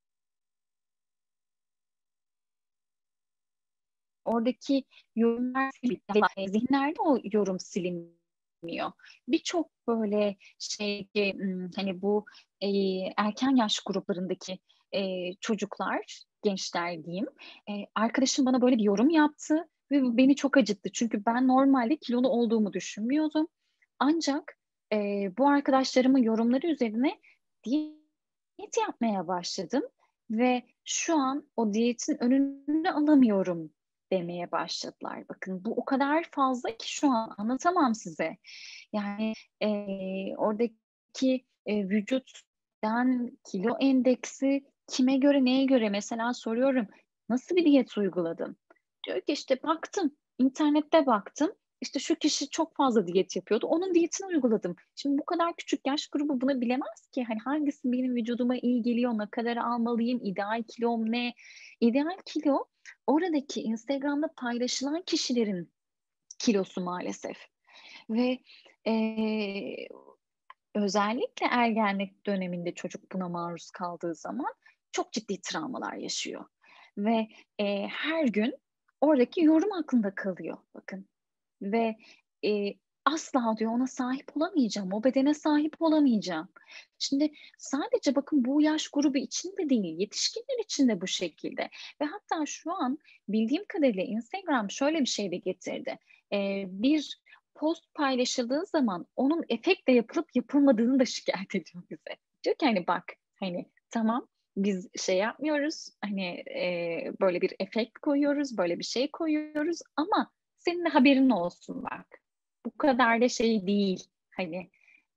oradaki yorumlar zihinlerde o yorum silinmiyor. Birçok böyle hani bu erken yaş gruplarındaki çocuklar, gençler diyeyim. Arkadaşım bana böyle bir yorum yaptı ve bu beni çok acıttı. Çünkü ben normalde kilolu olduğumu düşünmüyordum. Ancak bu arkadaşlarımın yorumları üzerine diyet yapmaya başladım ve şu an o diyetin önünü alamıyorum demeye başladılar. Bakın bu o kadar fazla ki şu an anlatamam size. Yani oradaki vücuttan kilo endeksi kime göre neye göre, mesela soruyorum nasıl bir diyet uyguladın? Diyor ki işte baktım, internette baktım. İşte şu kişi çok fazla diyet yapıyordu. Onun diyetini uyguladım. Şimdi bu kadar küçük yaş grubu bunu bilemez ki. Hani hangisi benim vücuduma iyi geliyor, ne kadar almalıyım, ideal kilom ne? İdeal kilo oradaki Instagram'da paylaşılan kişilerin kilosu maalesef. Ve eee, özellikle ergenlik döneminde çocuk buna maruz kaldığı zaman çok ciddi travmalar yaşıyor. Ve her gün oradaki yorum aklında kalıyor. Bakın. Ve asla diyor ona sahip olamayacağım, o bedene sahip olamayacağım. Şimdi sadece bakın bu yaş grubu için de değil, yetişkinler için de bu şekilde. Ve hatta şu an bildiğim kadarıyla Instagram şöyle bir şey de getirdi. Bir post paylaşıldığı zaman onun efektle yapılıp yapılmadığını da şikayet ediyor bize. Diyor ki hani bak, hani tamam, biz şey yapmıyoruz, hani böyle bir efekt koyuyoruz, böyle bir şey koyuyoruz ama senin de haberin olsun bak. Bu kadar da şey değil. Hani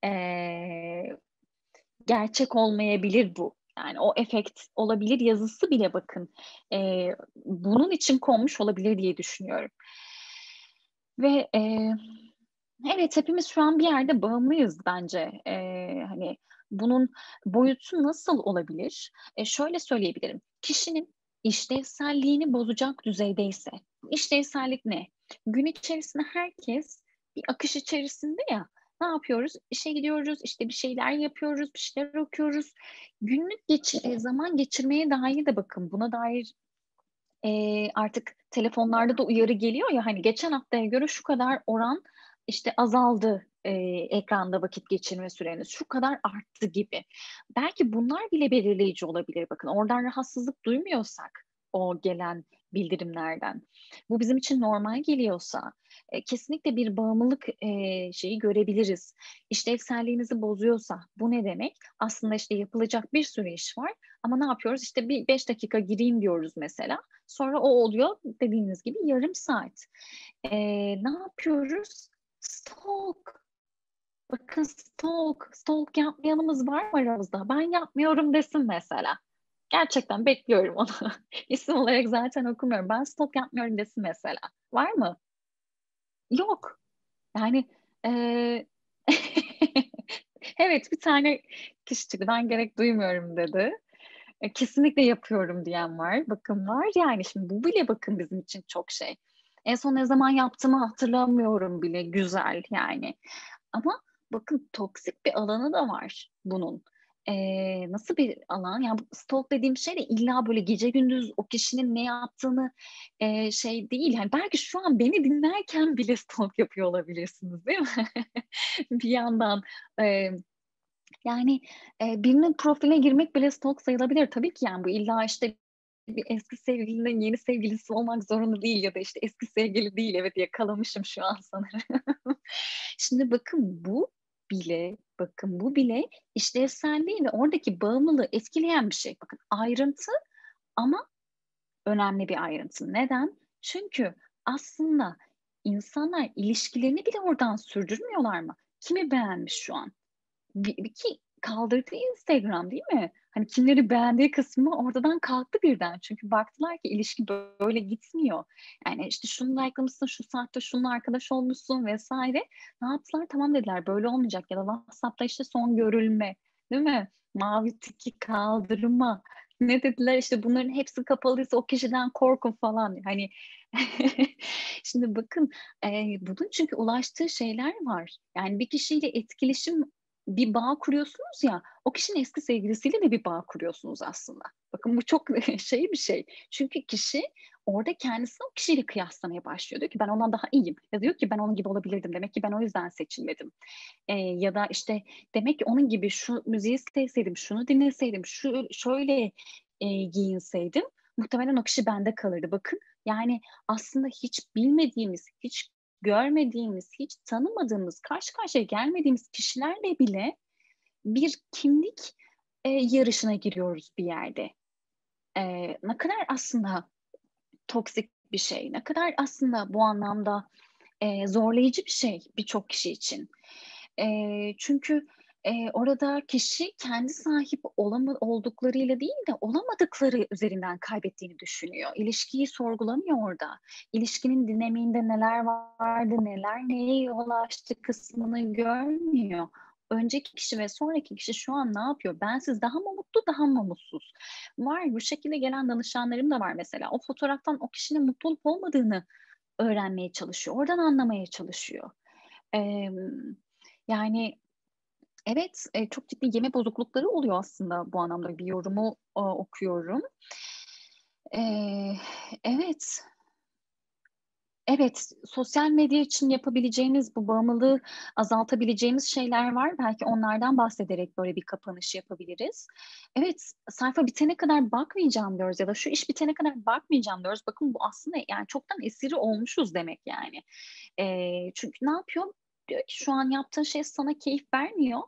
gerçek olmayabilir bu. Yani o efekt olabilir yazısı bile bakın. Bunun için konmuş olabilir diye düşünüyorum. Ve evet, hepimiz şu an bir yerde bağımlıyız bence. Hani bunun boyutu nasıl olabilir? Şöyle söyleyebilirim. Kişinin işlevselliğini bozacak düzeydeyse. İşlevsellik ne? Gün içerisinde herkes bir akış içerisinde ya. Ne yapıyoruz? İşe gidiyoruz, işte bir şeyler yapıyoruz, bir şeyler okuyoruz. Günlük zaman geçirmeye dair de bakın, buna dair artık telefonlarda da uyarı geliyor ya, hani geçen haftaya göre şu kadar oran işte azaldı, ekranda vakit geçirme süreniz şu kadar arttı gibi. Belki bunlar bile belirleyici olabilir. Bakın, oradan rahatsızlık duymuyorsak o gelen bildirimlerden, bu bizim için normal geliyorsa kesinlikle bir bağımlılık şeyi görebiliriz. İşlevselliğimizi bozuyorsa bu ne demek? Aslında işte yapılacak bir sürü iş var ama ne yapıyoruz? İşte bir 5 dakika gireyim diyoruz mesela. Sonra o oluyor dediğiniz gibi yarım saat. Ne yapıyoruz? Stalk. Bakın, stalk. Stalk yapmayanımız var mı aramızda? Ben yapmıyorum desin mesela. Gerçekten bekliyorum onu. İsim olarak zaten okumuyorum. Ben stalk yapmıyorum desin mesela. Var mı? Yok. Yani eee, evet, bir tane kişi çıktı. Ben gerek duymuyorum dedi. Kesinlikle yapıyorum diyen var. Bakın var yani, şimdi bu bile bakın bizim için çok şey. En son ne zaman yaptığımı hatırlamıyorum bile, güzel yani. Ama bakın toksik bir alanı da var bunun. nasıl bir alan? Yani stalk dediğim şey de illa böyle gece gündüz o kişinin ne yaptığını şey değil. Yani belki şu an beni dinlerken bile stalk yapıyor olabilirsiniz, değil mi? Bir yandan. E, Yani birinin profiline girmek bile stalk sayılabilir. Tabii ki yani bu illa işte bir eski sevgilinin yeni sevgilisi olmak zorunda değil ya da işte eski sevgili değil. Evet, yakalamışım şu an sanırım. Şimdi bakın bu bile işlevselliği ve oradaki bağımlılığı etkileyen bir şey. Bakın ayrıntı ama önemli bir ayrıntı. Neden? Çünkü aslında insanlar ilişkilerini bile oradan sürdürmüyorlar mı? Kimi beğenmiş şu an? Ki kaldırdı Instagram, değil mi? Hani kimleri beğendiği kısmı ortadan kalktı birden. Çünkü baktılar ki ilişki böyle gitmiyor. Yani işte şunu likelamışsın, şu saatte şununla arkadaş olmuşsun vesaire. Ne yaptılar? Tamam dediler, böyle olmayacak. Ya da WhatsApp'ta işte son görülme, değil mi? Mavi tiki kaldırma. Ne dediler? İşte bunların hepsi kapalıysa o kişiden korkun falan. Hani şimdi bakın, bunun çünkü ulaştığı şeyler var. Yani bir kişiyle etkileşim, bir bağ kuruyorsunuz ya, o kişinin eski sevgilisiyle de bir bağ kuruyorsunuz aslında. Bakın bu çok şey bir şey. Çünkü kişi orada kendisini o kişiyle kıyaslamaya başlıyor. Diyor ki ben ondan daha iyiyim. Ya diyor ki ben onun gibi olabilirdim. Demek ki ben o yüzden seçilmedim. Ya da işte demek ki onun gibi şu müziği sevseydim, şunu dinleseydim, şöyle giyinseydim muhtemelen o kişi bende kalırdı. Bakın yani aslında hiç bilmediğimiz, hiç görmediğimiz, hiç tanımadığımız, karşı karşıya gelmediğimiz kişilerle bile bir kimlik yarışına giriyoruz bir yerde. Ne kadar aslında toksik bir şey, ne kadar aslında bu anlamda zorlayıcı bir şey birçok kişi için. Çünkü orada kişi kendi sahip olduklarıyla değil de olamadıkları üzerinden kaybettiğini düşünüyor. İlişkiyi sorgulamıyor orada. İlişkinin dinamiğinde neler vardı, neler neye yol açtı kısmını görmüyor. Önceki kişi ve sonraki kişi şu an ne yapıyor? Bensiz daha mı mutlu, daha mı mutsuz? Var, bu şekilde gelen danışanlarım da var mesela. O fotoğraftan o kişinin mutlu olup olmadığını öğrenmeye çalışıyor. Oradan anlamaya çalışıyor. Ee, Yani evet, çok ciddi yeme bozuklukları oluyor aslında bu anlamda, bir yorumu okuyorum. Ee, evet, evet, sosyal medya için yapabileceğimiz, bu bağımlılığı azaltabileceğimiz şeyler var. Belki onlardan bahsederek böyle bir kapanış yapabiliriz. Evet, sayfa bitene kadar bakmayacağım diyoruz ya da şu iş bitene kadar bakmayacağım diyoruz. Bakın bu aslında yani çoktan esiri olmuşuz demek yani. Çünkü ne yapıyor? Diyor ki şu an yaptığın şey sana keyif vermiyor.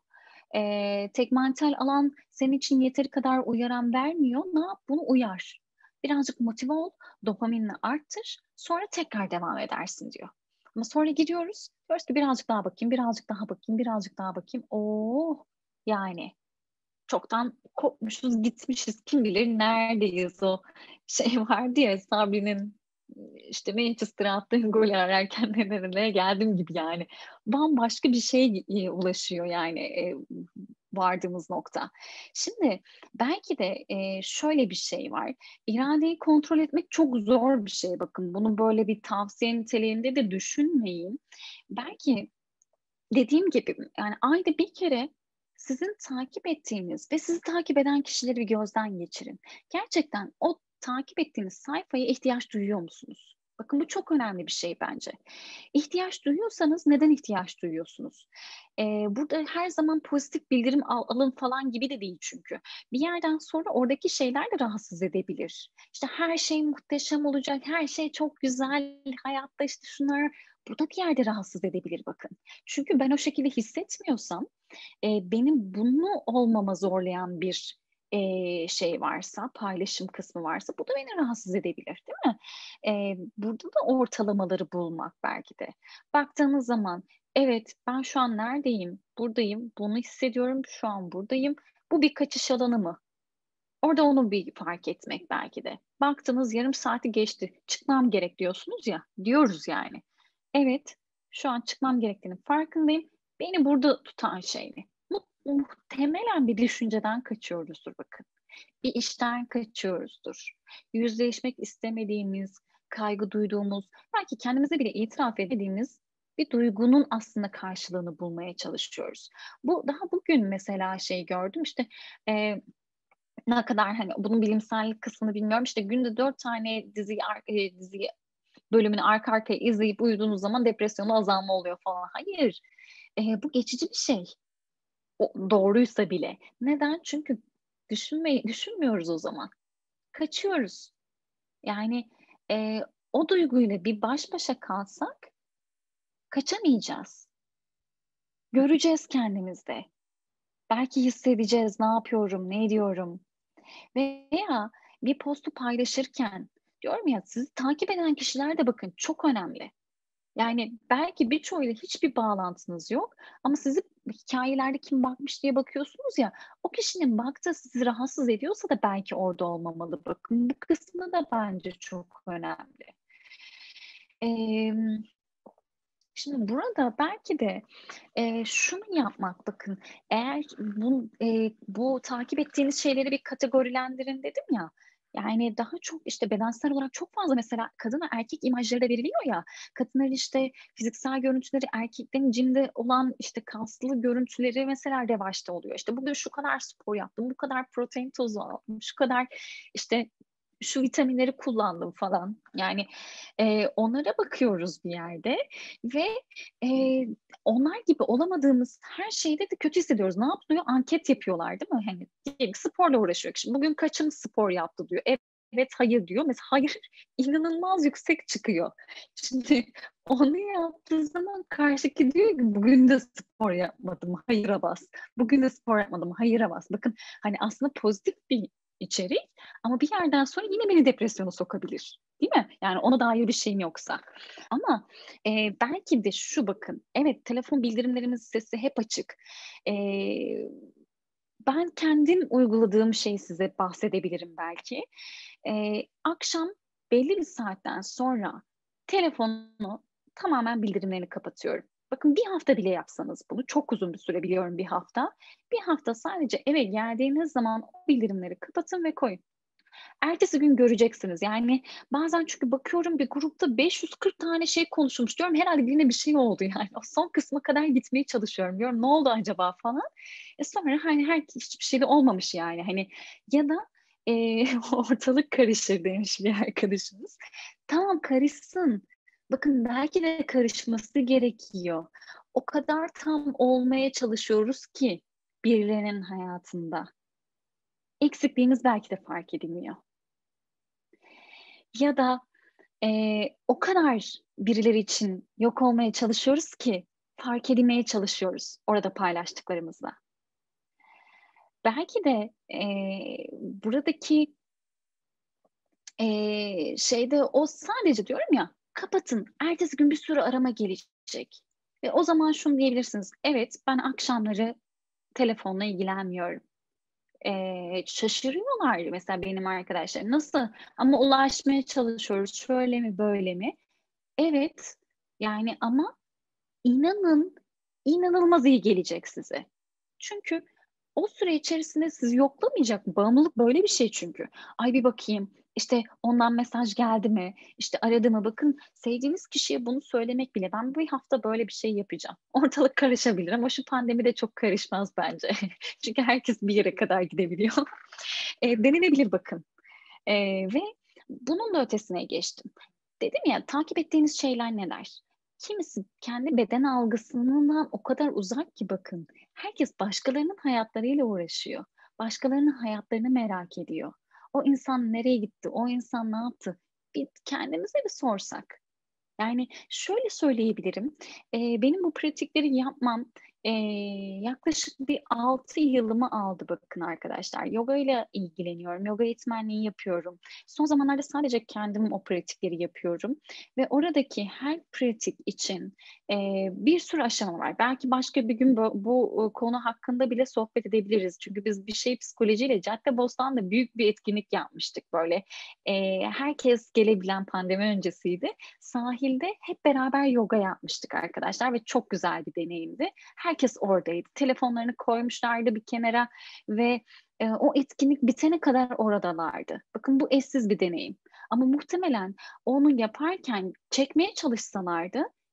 Tegmental alan senin için yeteri kadar uyaran vermiyor. Ne yap? Bunu uyar. Birazcık motive ol, dopaminini arttır, sonra tekrar devam edersin diyor. Ama sonra gidiyoruz, diyoruz ki birazcık daha bakayım, birazcık daha bakayım, birazcık daha bakayım. Oo, yani çoktan kopmuşuz, gitmişiz. Kim bilir neredeyiz, o şey vardı ya Sabri'nin işte Manchester'a attığı gol ararken nereye geldim gibi yani. Bambaşka bir şey ulaşıyor yani vardığımız nokta. Şimdi belki de şöyle bir şey var. İradeyi kontrol etmek çok zor bir şey. Bakın bunu böyle bir tavsiye niteliğinde de düşünmeyin. Belki dediğim gibi yani ayda bir kere sizin takip ettiğiniz ve sizi takip eden kişileri bir gözden geçirin. Gerçekten o takip ettiğiniz sayfaya ihtiyaç duyuyor musunuz? Bakın bu çok önemli bir şey bence. İhtiyaç duyuyorsanız neden ihtiyaç duyuyorsunuz? Burada her zaman pozitif bildirim alın falan gibi de değil çünkü. Bir yerden sonra oradaki şeyler de rahatsız edebilir. İşte her şey muhteşem olacak, her şey çok güzel, hayatta işte şunlar burada bir yerde rahatsız edebilir bakın. Çünkü ben o şekilde hissetmiyorsam, benim bunu olmama zorlayan bir şey varsa, paylaşım kısmı varsa bu da beni rahatsız edebilir, değil mi? Burada da ortalamaları bulmak belki de. Baktığınız zaman, evet ben şu an neredeyim, buradayım, bunu hissediyorum, şu an buradayım. Bu bir kaçış alanı mı? Orada onu bir fark etmek belki de. Baktınız yarım saati geçti, çıkmam gerek diyorsunuz ya, diyoruz yani. Evet, şu an çıkmam gerektiğinin farkındayım. Beni burada tutan şey ne? Muhtemelen bir düşünceden kaçıyoruzdur bakın. Bir işten kaçıyoruzdur. Yüzleşmek istemediğimiz, kaygı duyduğumuz, belki kendimize bile itiraf edemediğimiz Bir duygunun aslında karşılığını bulmaya çalışıyoruz. Daha bugün mesela gördüm işte, ne kadar hani bunun bilimsellik kısmını bilmiyorum. İşte günde 4 tane dizi bölümünü arka arkaya izleyip uyuduğunuz zaman depresyonu azalma oluyor falan. Hayır. Bu geçici bir şey. Doğruysa bile. Neden? Çünkü düşünmüyoruz o zaman. Kaçıyoruz. Yani o duyguyla bir baş başa kalsak kaçamayacağız. Göreceğiz kendimizde. Belki hissedeceğiz ne yapıyorum, ne ediyorum. Veya bir postu paylaşırken diyorum ya, sizi takip eden kişiler de bakın çok önemli. Yani belki birçoğuyla hiçbir bağlantınız yok ama sizi hikayelerde kim bakmış diye bakıyorsunuz ya, o kişinin baktığı sizi rahatsız ediyorsa da belki orada olmamalı. Bakın bu kısmı da bence çok önemli. Şimdi burada belki de şunu yapmak, bakın, eğer bu takip ettiğiniz şeyleri bir kategorilendirin dedim ya, yani daha çok işte bedensel olarak çok fazla mesela kadın ve erkek imajları da veriliyor ya, kadınların işte fiziksel görüntüleri, erkeklerin cimde olan işte kaslı görüntüleri mesela revaçta oluyor. İşte bugün şu kadar spor yaptım, bu kadar protein tozu aldım, şu kadar işte şu vitaminleri kullandım falan. Yani onlara bakıyoruz bir yerde ve onlar gibi olamadığımız her şeyde de kötü hissediyoruz. Ne yapılıyor? Anket yapıyorlar değil mi? Hani diyelim ki sporla uğraşıyor kişi. Bugün kaçım spor yaptı diyor. Evet, hayır diyor. Mesela hayır inanılmaz yüksek çıkıyor. Şimdi onu yaptığı zaman karşıdaki diyor ki bugün de spor yapmadım, hayıra bas. Bugün de spor yapmadım, hayıra bas. Bakın hani aslında pozitif bir içerik ama bir yerden sonra yine beni depresyona sokabilir. Değil mi? Yani ona dair bir şeyim yoksa. Ama belki de şu, bakın, evet telefon bildirimlerimizin sesi hep açık. Ben kendim uyguladığım şeyi size bahsedebilirim belki. Akşam belli bir saatten sonra telefonu tamamen bildirimlerini kapatıyorum. Bakın bir hafta bile yapsanız bunu, çok uzun bir süre biliyorum bir hafta. Bir hafta sadece eve geldiğiniz zaman o bildirimleri kapatın ve koyun. Ertesi gün göreceksiniz. Yani bazen çünkü bakıyorum bir grupta 540 tane şey konuşulmuş. Diyorum herhalde birine bir şey oldu yani. O son kısma kadar gitmeye çalışıyorum. Diyorum ne oldu acaba falan. Sonra hani hiçbir şey de olmamış yani. Hani ya da ortalık karışır demiş bir arkadaşımız. Tamam, karışsın. Bakın belki de karışması gerekiyor. O kadar tam olmaya çalışıyoruz ki birilerinin hayatında. Eksikliğimiz belki de fark edilmiyor. Ya da o kadar birileri için yok olmaya çalışıyoruz ki fark edilmeye çalışıyoruz orada paylaştıklarımızla. Belki de buradaki şeyde o sadece diyorum ya, kapatın. Ertesi gün bir sürü arama gelecek. Ve o zaman şunu diyebilirsiniz. Evet, ben akşamları telefonla ilgilenmiyorum. Şaşırıyorlar mesela benim arkadaşlarım. Nasıl? Ama ulaşmaya çalışıyoruz. Şöyle mi, böyle mi? Evet, yani ama inanın inanılmaz iyi gelecek size. Çünkü o süre içerisinde sizi yoklamayacak. Bağımlılık böyle bir şey çünkü. Ay bir bakayım, işte ondan mesaj geldi mi? İşte aradı mı? Bakın, sevdiğiniz kişiye bunu söylemek bile, ben bu hafta böyle bir şey yapacağım. Ortalık karışabilir ama şu pandemi de çok karışmaz bence. Çünkü herkes bir yere kadar gidebiliyor. Denilebilir bakın. Ve bunun da ötesine geçtim. Dedim ya, takip ettiğiniz şeyler neler? Kimisi kendi beden algısından o kadar uzak ki bakın. Herkes başkalarının hayatlarıyla uğraşıyor. Başkalarının hayatlarını merak ediyor. O insan nereye gitti? O insan ne yaptı? Bir kendimize bir sorsak. Yani şöyle söyleyebilirim. Benim bu pratikleri yapmam yaklaşık bir 6 yılımı aldı bakın arkadaşlar. Yoga ile ilgileniyorum. Yoga eğitmenliği yapıyorum. Son zamanlarda sadece kendim o pratikleri yapıyorum. Ve oradaki her pratik için bir sürü aşama var. Belki başka bir gün bu konu hakkında bile sohbet edebiliriz. Çünkü biz bir şey psikolojiyle Caddebostan'da büyük bir etkinlik yapmıştık böyle. Herkes gelebilen, pandemi öncesiydi. Sahilde hep beraber yoga yapmıştık arkadaşlar ve çok güzel bir deneyimdi. Herkes oradaydı. Telefonlarını koymuşlardı bir kenara ve o etkinlik bitene kadar oradalardı. Bakın bu eşsiz bir deneyim. Ama muhtemelen onu yaparken çekmeye çalışsalardı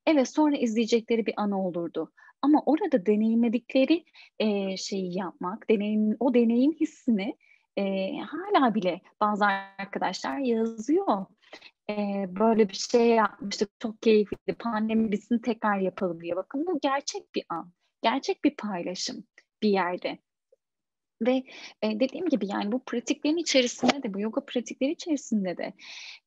Evet, sonra izleyecekleri bir anı olurdu. Ama orada deneyimledikleri şeyi yapmak, o deneyim hissini hala bile bazı arkadaşlar yazıyor. Böyle bir şey yapmıştık, çok keyifliydi, pandemi bitsin tekrar yapalım diye. Bakın bu gerçek bir an, gerçek bir paylaşım bir yerde. Ve dediğim gibi yani bu pratiklerin içerisinde de, bu yoga pratikleri içerisinde de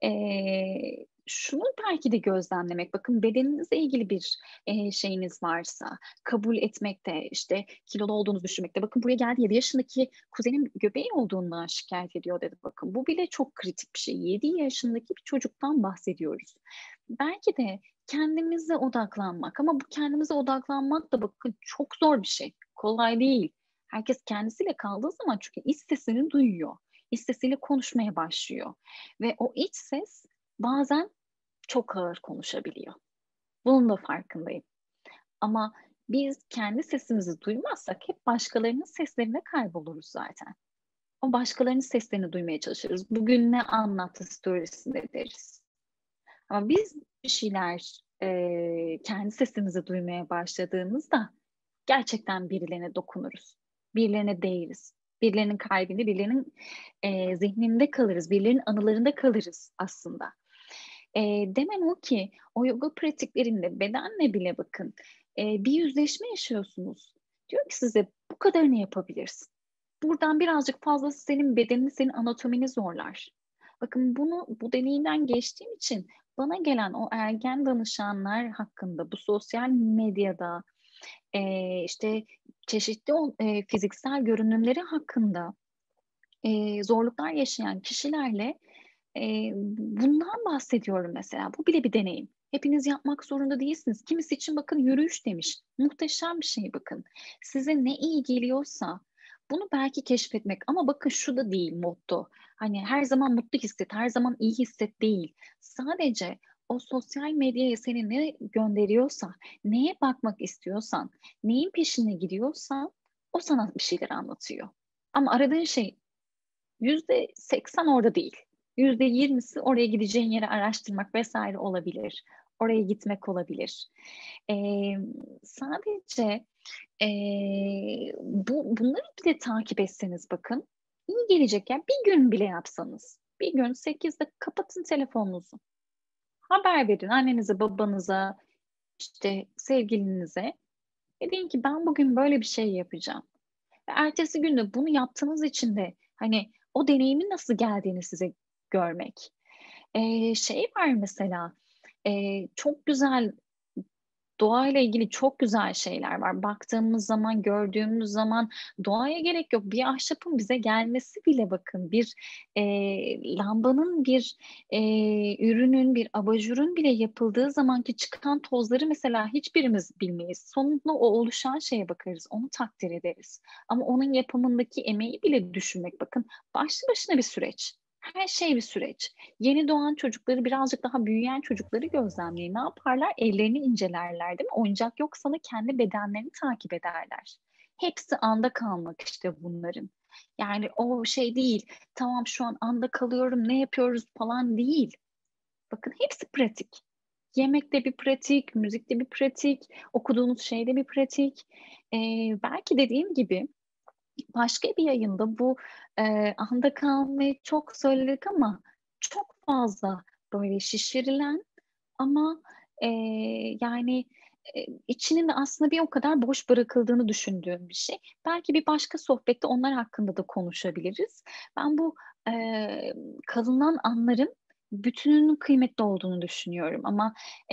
şunu belki de gözlemlemek, bakın bedeninizle ilgili bir şeyiniz varsa, kabul etmekte, işte kilolu olduğunuzu düşünmekte. Bakın buraya geldi, 7 yaşındaki kuzenim göbeği olduğundan şikayet ediyor dedi. Bakın bu bile çok kritik bir şey. 7 yaşındaki bir çocuktan bahsediyoruz. Belki de kendimize odaklanmak, ama bu kendimize odaklanmak da bakın çok zor bir şey. Kolay değil. Herkes kendisiyle kaldığı zaman çünkü iç sesini duyuyor. İç sesiyle konuşmaya başlıyor. Ve o iç ses bazen çok ağır konuşabiliyor. Bunun da farkındayım. Ama biz kendi sesimizi duymazsak hep başkalarının seslerine kayboluruz zaten. O başkalarının seslerini duymaya çalışırız. Bugün ne anlattı storiesinde deriz. Ama biz bir şeyler kendi sesimizi duymaya başladığımızda gerçekten birilerine dokunuruz. Birilerine değeriz. Birilerinin kalbinde, birilerinin zihninde kalırız. Birilerinin anılarında kalırız aslında. Demem o ki o yoga pratiklerinde bedenle bile bakın bir yüzleşme yaşıyorsunuz. Diyor ki size bu kadarını yapabilirsin. Buradan birazcık fazlası senin bedenini, senin anatomini zorlar. Bakın bu deneyimden geçtiğim için bana gelen o ergen danışanlar hakkında bu sosyal medyada işte çeşitli fiziksel görünümleri hakkında zorluklar yaşayan kişilerle bundan bahsediyorum mesela. Bu bile bir deneyim. Hepiniz yapmak zorunda değilsiniz. Kimisi için bakın yürüyüş demiş. Muhteşem bir şey bakın. Size ne iyi geliyorsa bunu belki keşfetmek, ama bakın şu da değil motto. Hani her zaman mutlu hisset, her zaman iyi hisset değil. Sadece o sosyal medyaya seni ne gönderiyorsa, neye bakmak istiyorsan, neyin peşine gidiyorsan o sana bir şeyler anlatıyor. Ama aradığın şey %80 orada değil. %20'si oraya gideceğin yeri araştırmak vesaire olabilir. Oraya gitmek olabilir. Ee, Sadece bunları bile takip etseniz bakın iyi gelecek. Yani bir gün bile yapsanız. Bir gün 8'de kapatın telefonunuzu. Haber verin annenize, babanıza, işte sevgilinize. Ve deyin ki ben bugün böyle bir şey yapacağım. Ve ertesi günde bunu yaptığınız için de hani o deneyimin nasıl geldiğini size görmek. Şey var mesela çok güzel doğayla ilgili çok güzel şeyler var. Baktığımız zaman, gördüğümüz zaman doğaya gerek yok. Bir ahşapın bize gelmesi bile bakın bir lambanın, bir ürünün, bir abajurun bile yapıldığı zamanki çıkan tozları mesela hiçbirimiz bilmeyiz. Sonunda o oluşan şeye bakarız, onu takdir ederiz. Ama onun yapımındaki emeği bile düşünmek bakın başlı başına bir süreç. Her şey bir süreç. Yeni doğan çocukları, birazcık daha büyüyen çocukları gözlemleyin. Ne yaparlar? Ellerini incelerler, değil mi? Oyuncak yoksa da kendi bedenlerini takip ederler. Hepsi anda kalmak işte bunların. Yani o şey değil. Tamam şu an anda kalıyorum, ne yapıyoruz falan değil. Bakın hepsi pratik. Yemekte bir pratik, müzikte bir pratik, okuduğunuz şeyde bir pratik. Belki dediğim gibi başka bir yayında bu anda kalmayı çok söyledik ama çok fazla böyle şişirilen ama e, yani içinin de aslında bir o kadar boş bırakıldığını düşündüğüm bir şey. Belki bir başka sohbette onlar hakkında da konuşabiliriz. Ben bu e, kalınan anların bütününün kıymetli olduğunu düşünüyorum ama e,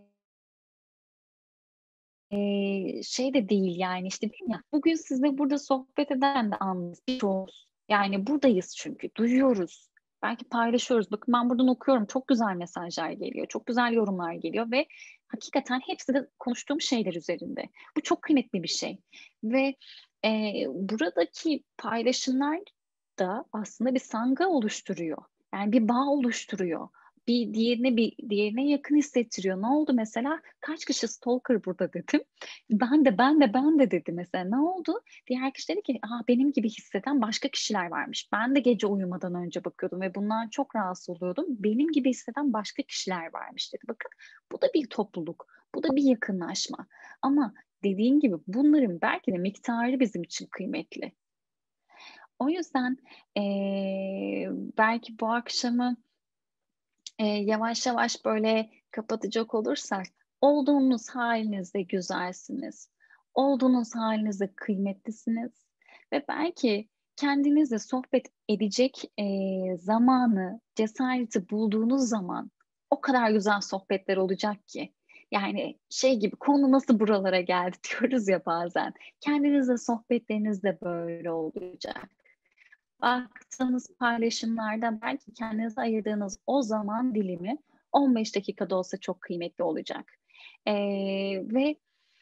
şey de değil yani işte dedim ya, bugün sizle burada sohbet eden de anımız birçoğuz. Yani buradayız çünkü duyuyoruz. Belki paylaşıyoruz. Bakın ben buradan okuyorum. Çok güzel mesajlar geliyor. Çok güzel yorumlar geliyor ve hakikaten hepsi de konuştuğum şeyler üzerinde. Bu çok kıymetli bir şey. Ve buradaki paylaşımlar da aslında bir sangha oluşturuyor. Yani bir bağ oluşturuyor. bir diğerine yakın hissettiriyor. Ne oldu mesela? Kaç kişi stalker burada dedim. Ben de dedi mesela. Ne oldu? Diğer kişi dedi ki, benim gibi hisseden başka kişiler varmış. Ben de gece uyumadan önce bakıyordum ve bundan çok rahatsız oluyordum. Benim gibi hisseden başka kişiler varmış dedi. Bakın, bu da bir topluluk. Bu da bir yakınlaşma. Ama dediğim gibi bunların belki de miktarı bizim için kıymetli. O yüzden belki bu akşamı yavaş yavaş böyle kapatacak olursak, olduğunuz halinizde güzelsiniz. Olduğunuz halinizde kıymetlisiniz. Ve belki kendinizle sohbet edecek zamanı, cesareti bulduğunuz zaman o kadar güzel sohbetler olacak ki. Yani şey gibi, konu nasıl buralara geldi diyoruz ya bazen. Kendinizle sohbetleriniz de böyle olacak. Baktığınız paylaşımlarda belki kendinize ayırdığınız o zaman dilimi 15 dakikada olsa çok kıymetli olacak. Ve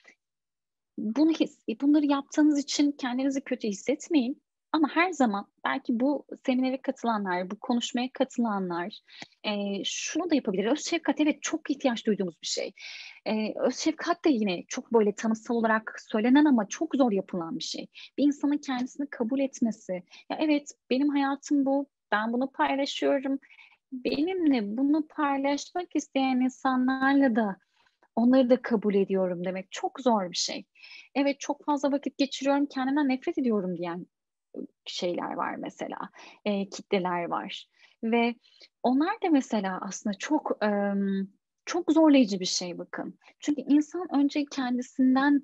bunları yaptığınız için kendinizi kötü hissetmeyin. Ama her zaman belki bu seminere katılanlar, bu konuşmaya katılanlar şunu da yapabilir. Öz şefkat, evet, çok ihtiyaç duyduğumuz bir şey. Öz şefkat de yine çok böyle tanımsal olarak söylenen ama çok zor yapılan bir şey. Bir insanın kendisini kabul etmesi. Ya evet, benim hayatım bu, ben bunu paylaşıyorum. Benimle bunu paylaşmak isteyen insanlarla da onları da kabul ediyorum demek çok zor bir şey. Evet, çok fazla vakit geçiriyorum, kendimden nefret ediyorum diyen şeyler var mesela, kitleler var. Ve onlar da mesela aslında çok zorlayıcı bir şey, bakın. Çünkü insan önce kendisinden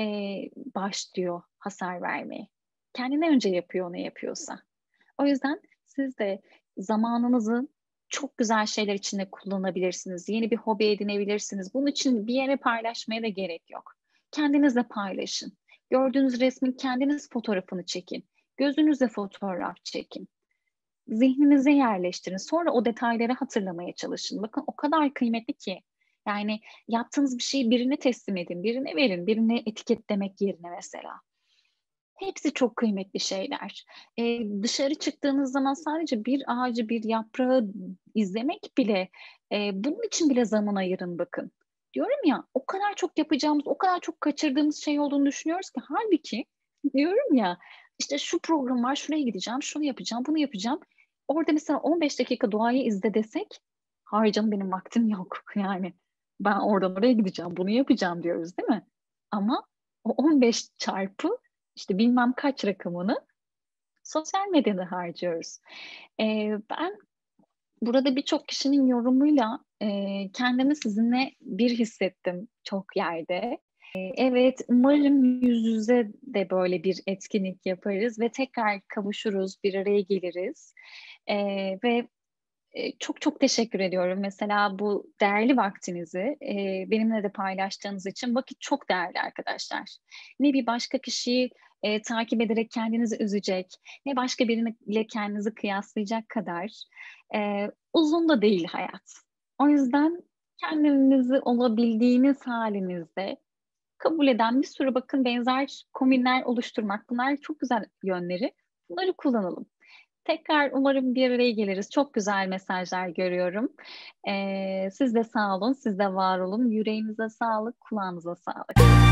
başlıyor hasar vermeye. Kendine önce yapıyor ne yapıyorsa. O yüzden siz de zamanınızı çok güzel şeyler için de kullanabilirsiniz. Yeni bir hobi edinebilirsiniz. Bunun için bir yere paylaşmaya da gerek yok. Kendinizle paylaşın. Gördüğünüz resmin kendiniz fotoğrafını çekin. Gözünüzle fotoğraf çekin. Zihninize yerleştirin. Sonra o detayları hatırlamaya çalışın. Bakın, o kadar kıymetli ki. Yani yaptığınız bir şeyi birine teslim edin, birine verin, birine etiketlemek yerine mesela. Hepsi çok kıymetli şeyler. Dışarı çıktığınız zaman sadece bir ağacı, bir yaprağı izlemek bile, bunun için bile zaman ayırın bakın. Diyorum ya, o kadar çok yapacağımız, o kadar çok kaçırdığımız şey olduğunu düşünüyoruz ki, halbuki diyorum ya, işte şu program var, şuraya gideceğim, şunu yapacağım, bunu yapacağım. Orada mesela 15 dakika doğayı izle desek, hayır canım, benim vaktim yok yani. Ben oradan oraya gideceğim, bunu yapacağım diyoruz, değil mi? Ama o 15 çarpı işte bilmem kaç rakamını sosyal medyada harcıyoruz. Ben burada birçok kişinin yorumuyla kendimi sizinle bir hissettim çok yerde. Evet, umarım yüz yüze de böyle bir etkinlik yaparız ve tekrar kavuşuruz, bir araya geliriz. Ve çok çok teşekkür ediyorum. Mesela bu değerli vaktinizi benimle de paylaştığınız için. Vakit çok değerli arkadaşlar. Ne bir başka kişiyi takip ederek kendinizi üzecek, ne başka biriyle kendinizi kıyaslayacak kadar uzun da değil hayat. O yüzden kendinizi olabildiğiniz halinizde kabul eden bir sürü, bakın, benzer kombinler oluşturmak. Bunlar çok güzel yönleri. Bunları kullanalım. Tekrar umarım bir araya geliriz. Çok güzel mesajlar görüyorum. Siz de sağ olun, siz de var olun. Yüreğinize sağlık, kulağınıza sağlık.